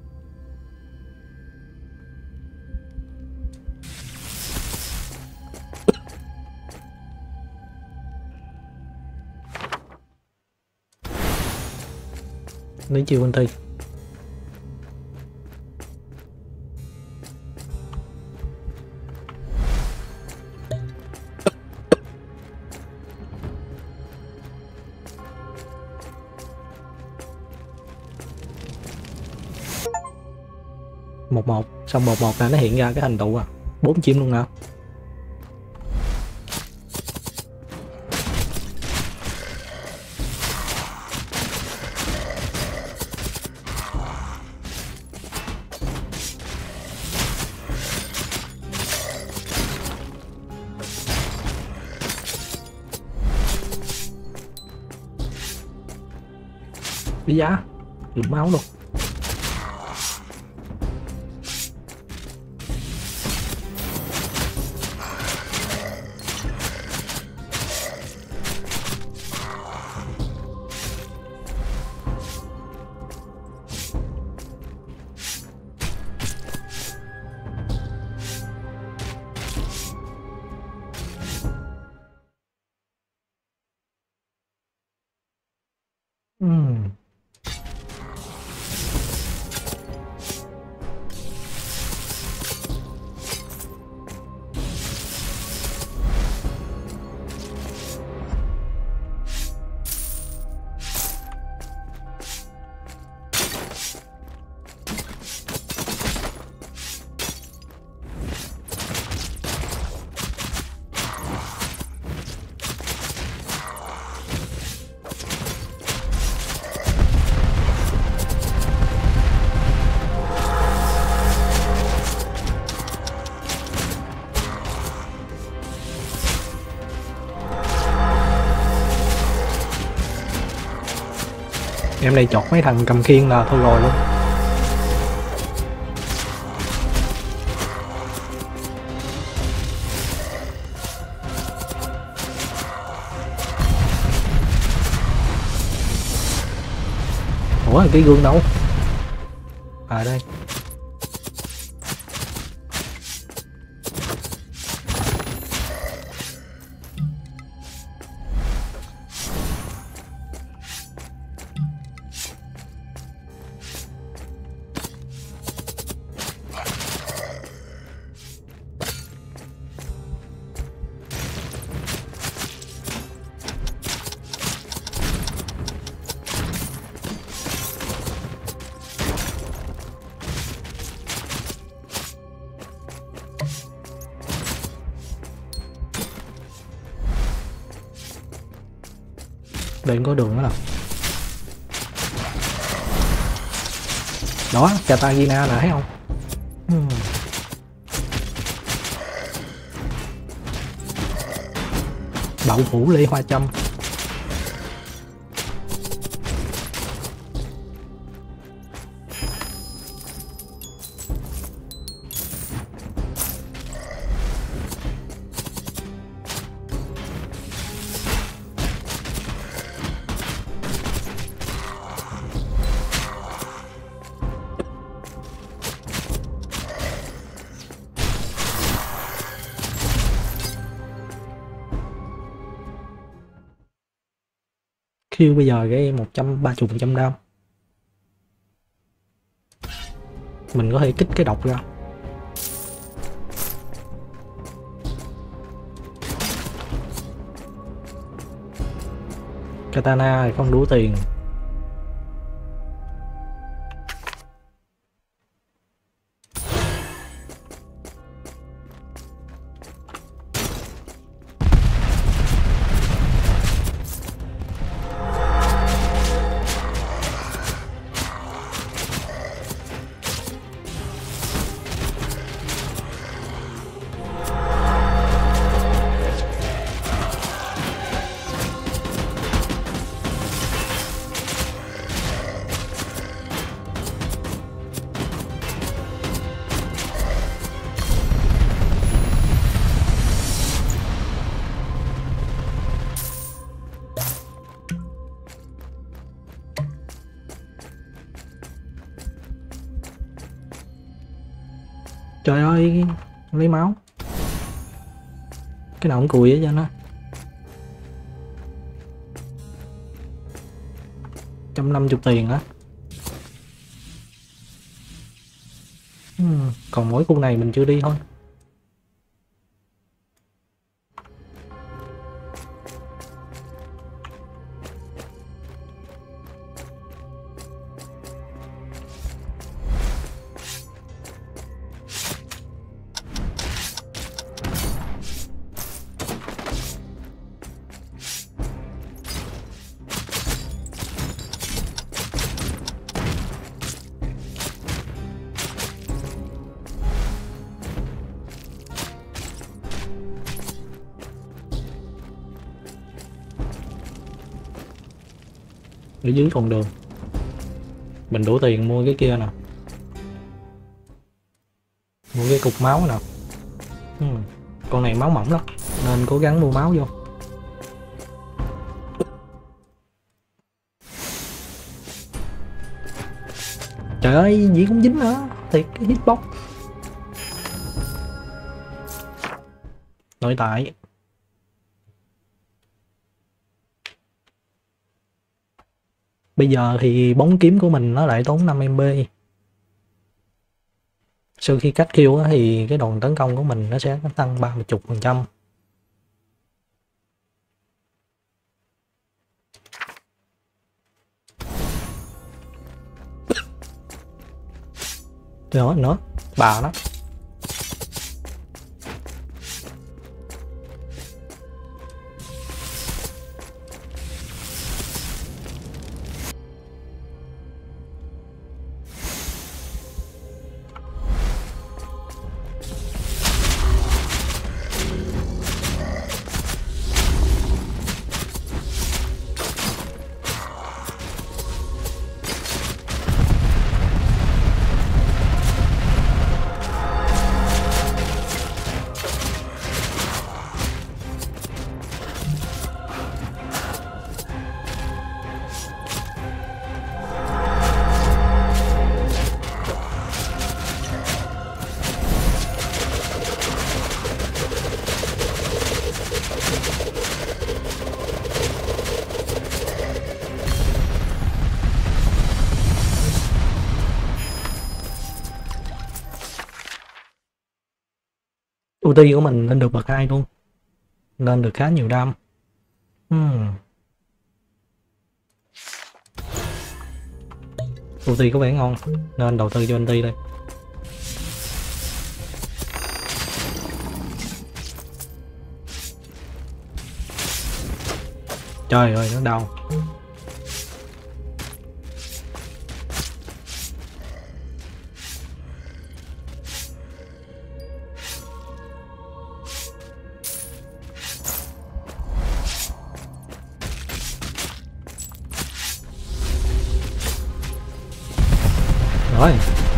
Lấy chiêu anti. Một một, xong một một là nó hiện ra cái thành tựu à. Bốn chim luôn nào. Bí giá, lụm máu luôn. Uhm. Em này chọt mấy thằng cầm khiên là thôi rồi luôn. Ủa cái gương đâu? À đây. Đây có đường đó nào. Đó, Katagina là thấy không? Hmm. Đậu phủ ly hoa châm. Q bây giờ cái một trăm ba mươi phần trăm đam. Mình có thể kích cái độc ra. Katana thì không đủ tiền. Trời ơi, lấy máu. Cái nào cũng cùi á cho nó. một trăm năm mươi tiền á. Hmm, còn mỗi khu này mình chưa đi thôi. Ở dưới con đường mình đủ tiền mua cái kia nè, mua cái cục máu nè. Ừ. Con này máu mỏng lắm nên cố gắng mua máu vô. Trời ơi gì cũng dính nữa, thiệt cái hitbox nội tại. Bây giờ thì bóng kiếm của mình nó lại tốn năm em bê. Sau khi cắt kill thì cái đòn tấn công của mình nó sẽ tăng ba mươi phần trăm. Nữa nữa, bà nó. ulti của mình lên được bậc hai luôn, lên được khá nhiều đam. hmm. Ulti có vẻ ngon nên đầu tư cho ulti đây. Trời ơi nó đau. Rồi.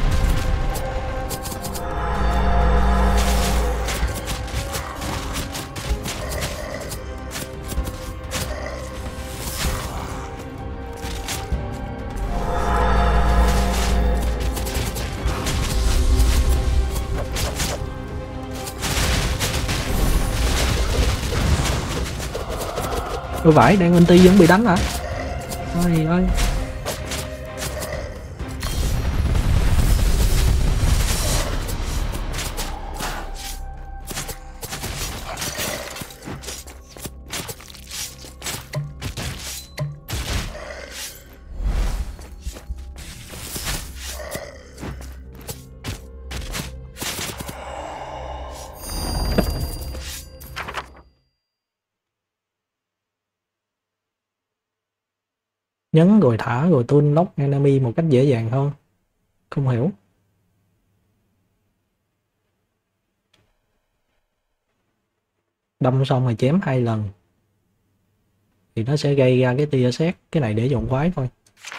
Ôi vãi, đang ulti vẫn bị đánh hả? Ôi ơi. Nhấn rồi thả rồi tuôn lock enemy một cách dễ dàng hơn. Không hiểu. Đâm xong rồi chém hai lần thì nó sẽ gây ra cái tia sét. Cái này để dọn quái thôi.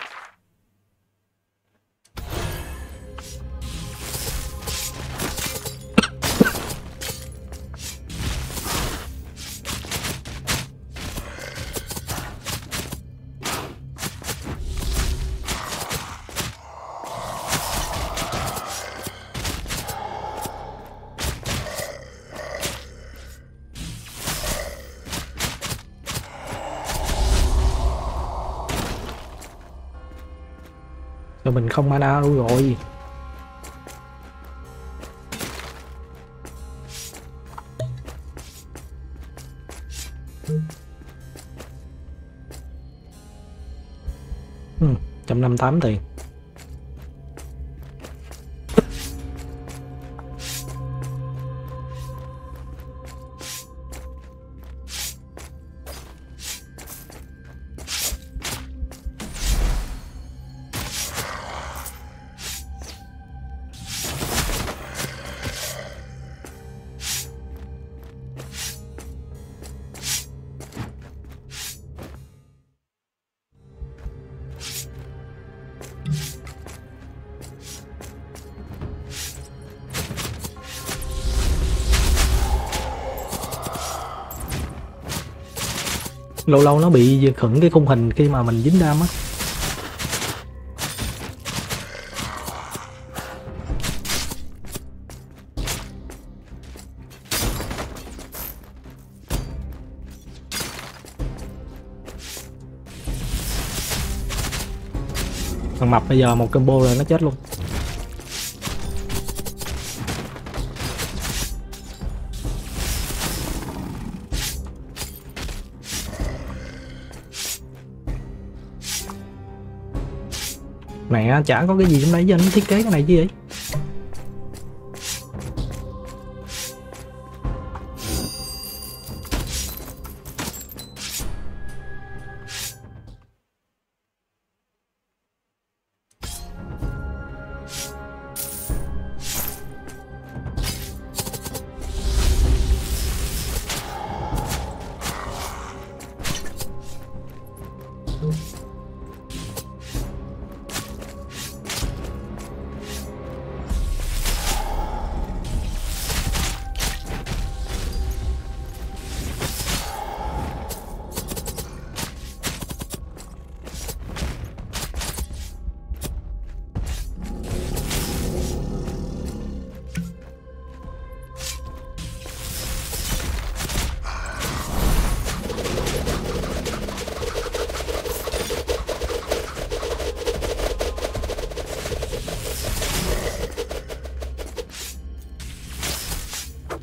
Rồi mình không mana luôn rồi. Ừ, một trăm năm mươi tám tiền. Lâu lâu nó bị khựng cái khung hình khi mà mình dính đam á. Thằng mập bây giờ một combo rồi nó chết luôn. Mẹ chả có cái gì trong đấy chứ anh thiết kế cái này chứ vậy.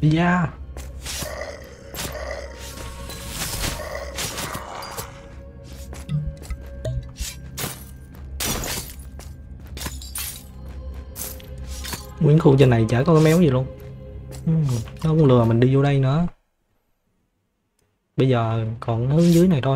Yeah. Nguyên khu trên này chả có cái méo gì luôn. Uhm, nó cũng lừa mình đi vô đây nữa. Bây giờ còn hướng dưới này thôi.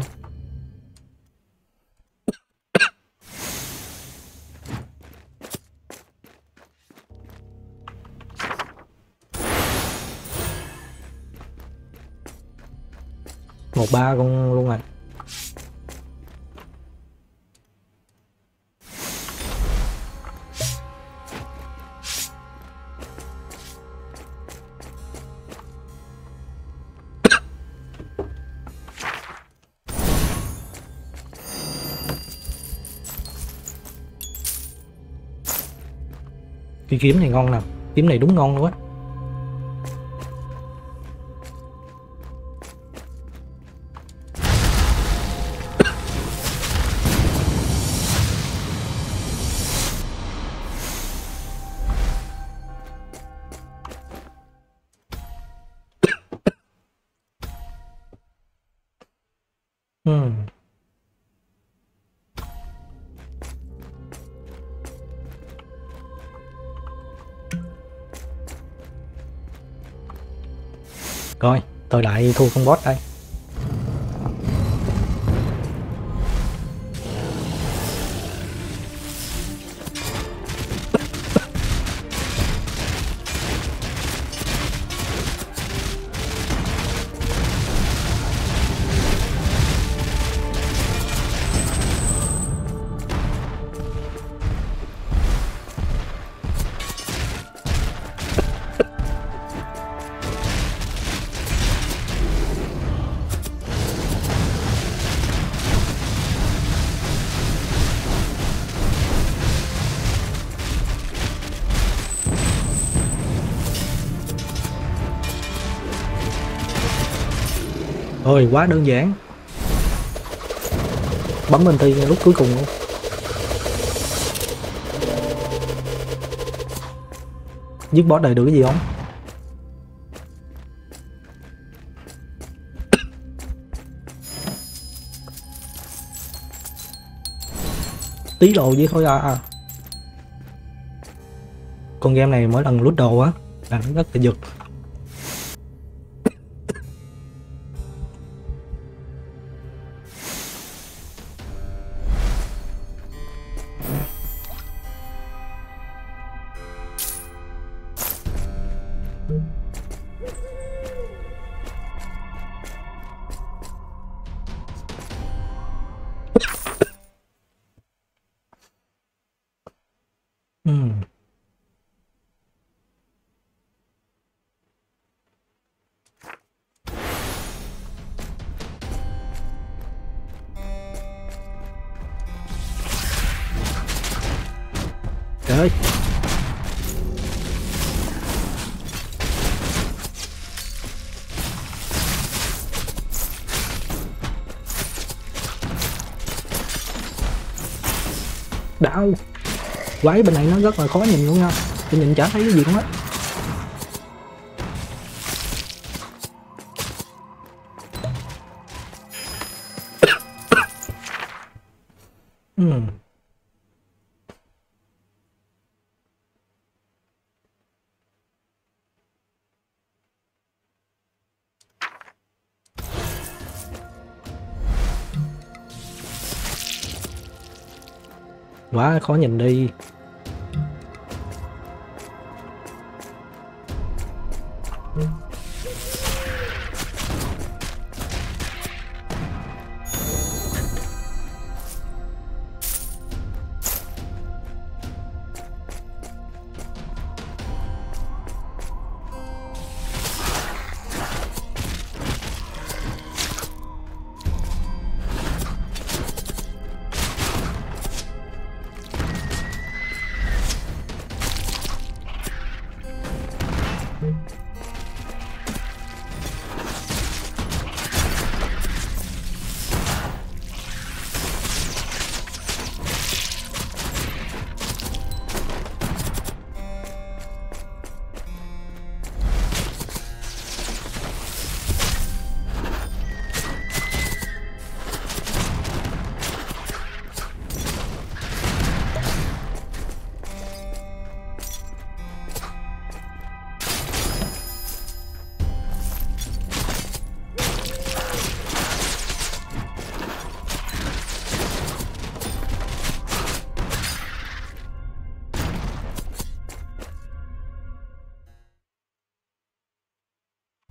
Một ba con luôn rồi. Cái kiếm này ngon nè, kiếm này đúng ngon luôn á. Hmm. Rồi, tôi lại thua con boss đây. Ôi quá đơn giản. Bấm bên ti lúc cuối cùng luôn. Giết boss này được cái gì không? Tí đồ vậy thôi à. Con game này mỗi lần lút đồ á là nó rất là giật. Hmm. Trời ơi. Đau. Quái bên này nó rất là khó nhìn luôn nha. Tôi nhìn chả thấy cái gì luôn á. Hmm. Quá khó nhìn đi.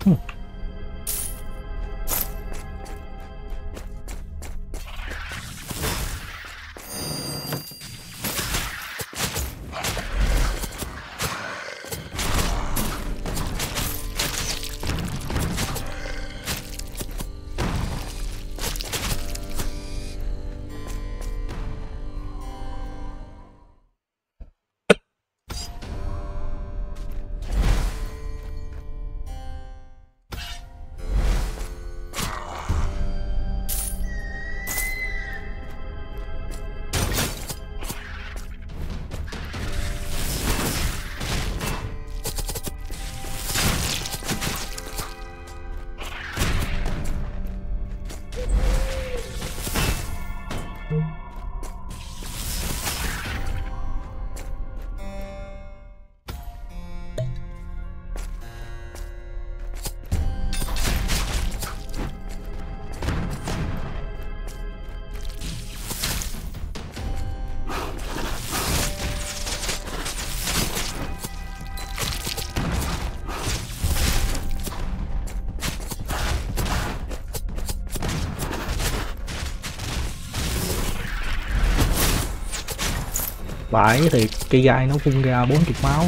Phải thì cây gai nó phun ra bốn mươi máu.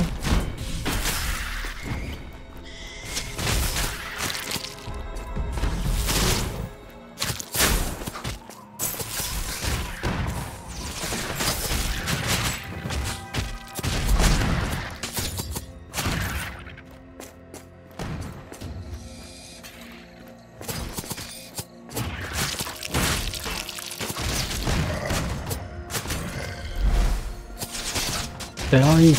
Trời ơi,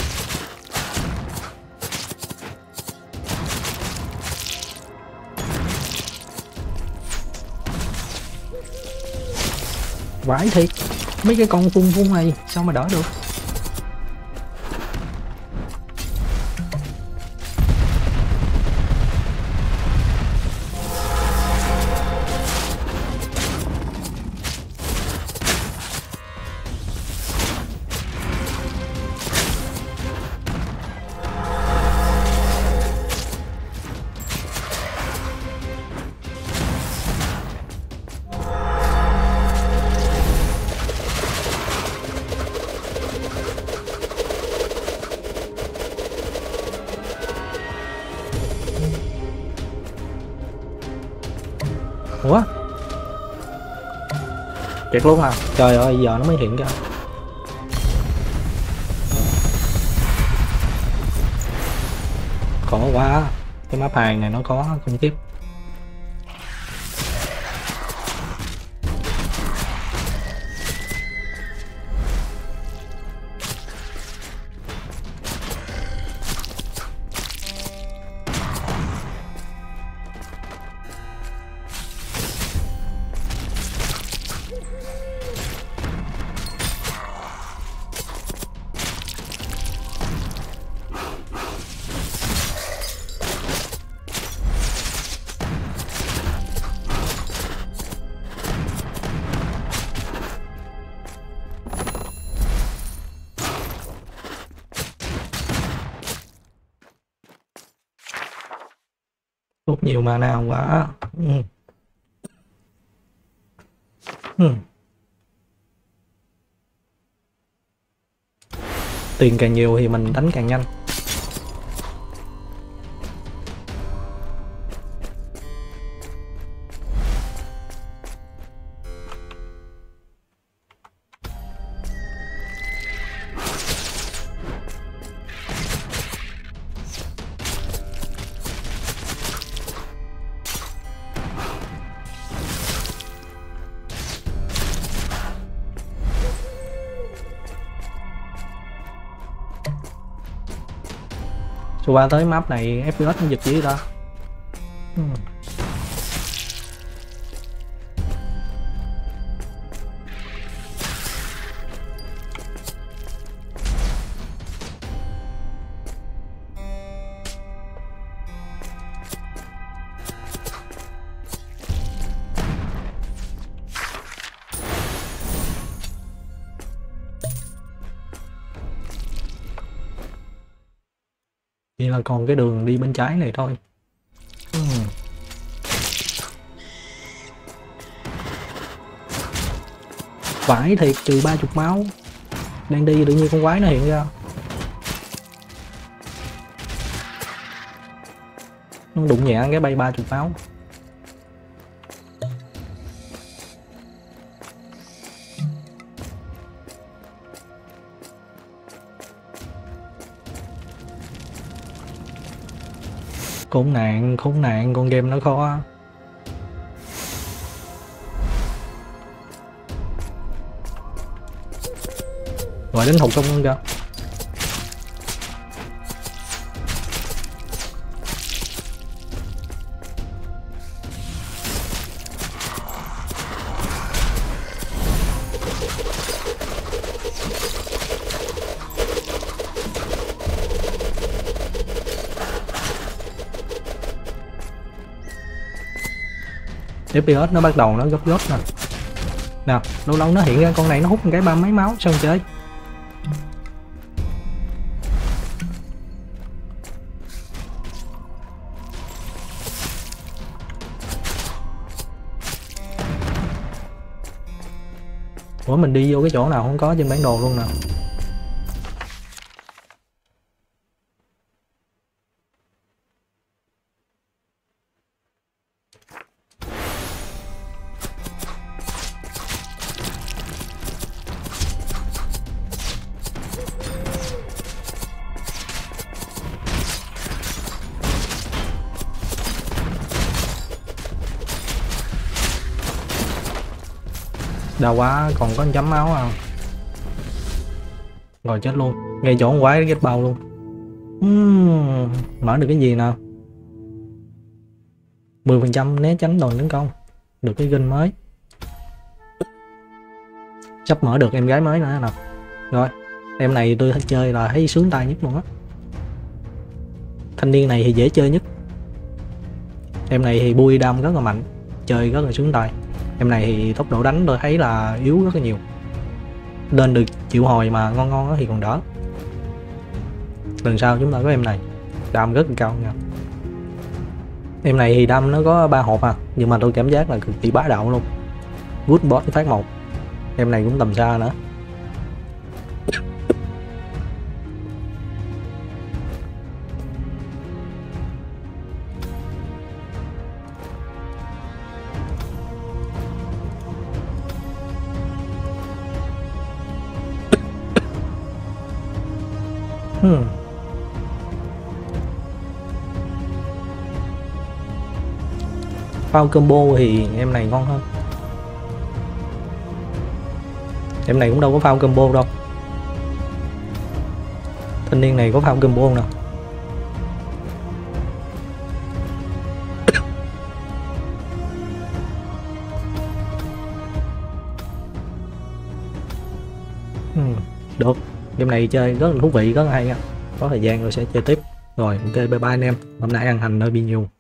vãi thiệt, mấy cái con phun phun này sao mà đỡ được. Ủa? Triệt luôn à? Trời ơi, giờ nó mới hiện ra. Khổ quá. Cái map hàng này nó có không tiếp. Tốt nhiều mana quá. Ừ. Ừ. Tiền càng nhiều thì mình đánh càng nhanh. Qua tới map này ép pê ét nó giật dữ ta. Ừ. Chỉ là còn cái đường đi bên trái này thôi. Ừ. Vãi thiệt, trừ ba chục máu. Đang đi tự nhiên con quái nó hiện ra. Nó đụng nhẹ cái bay ba chục máu. Khốn nạn, khốn nạn, con game nó khó. Rồi đến thủ công luôn kìa. ép pê ét nó bắt đầu nó gấp gấp nè. Nào, lâu lâu nó hiện ra con này nó hút một cái ba mấy máu xong chơi. Ủa mình đi vô cái chỗ nào không có trên bản đồ luôn nè. Đau quá, còn có một chấm máu à. Rồi chết luôn, ngay chỗ con quái ghét bao luôn. uhm, Mở được cái gì nào. Mười phần trăm né tránh đòn tấn công. Được cái gun mới. Sắp mở được em gái mới nữa nào. Rồi, em này tôi thích chơi là thấy sướng tay nhất luôn á. Thanh niên này thì dễ chơi nhất. Em này thì bui đam rất là mạnh, chơi rất là sướng tay. Em này thì tốc độ đánh tôi thấy là yếu rất là nhiều. Lên được triệu hồi mà ngon ngon đó thì còn đỡ. Lần sau chúng ta có em này, đam rất là cao nha. Em này thì đam nó có ba hộp à, nhưng mà tôi cảm giác là cực kỳ bá đạo luôn. Good boss phát một. Em này cũng tầm xa nữa. Hmm. Phao combo thì em này ngon hơn. Em này cũng đâu có phao combo đâu. Thanh niên này có phao combo không nào? hmm. Được. Game này chơi rất là thú vị, rất là hay á. Có thời gian rồi sẽ chơi tiếp. Rồi ok, bye bye anh em. Hôm nay ăn hành hơi bị nhiều.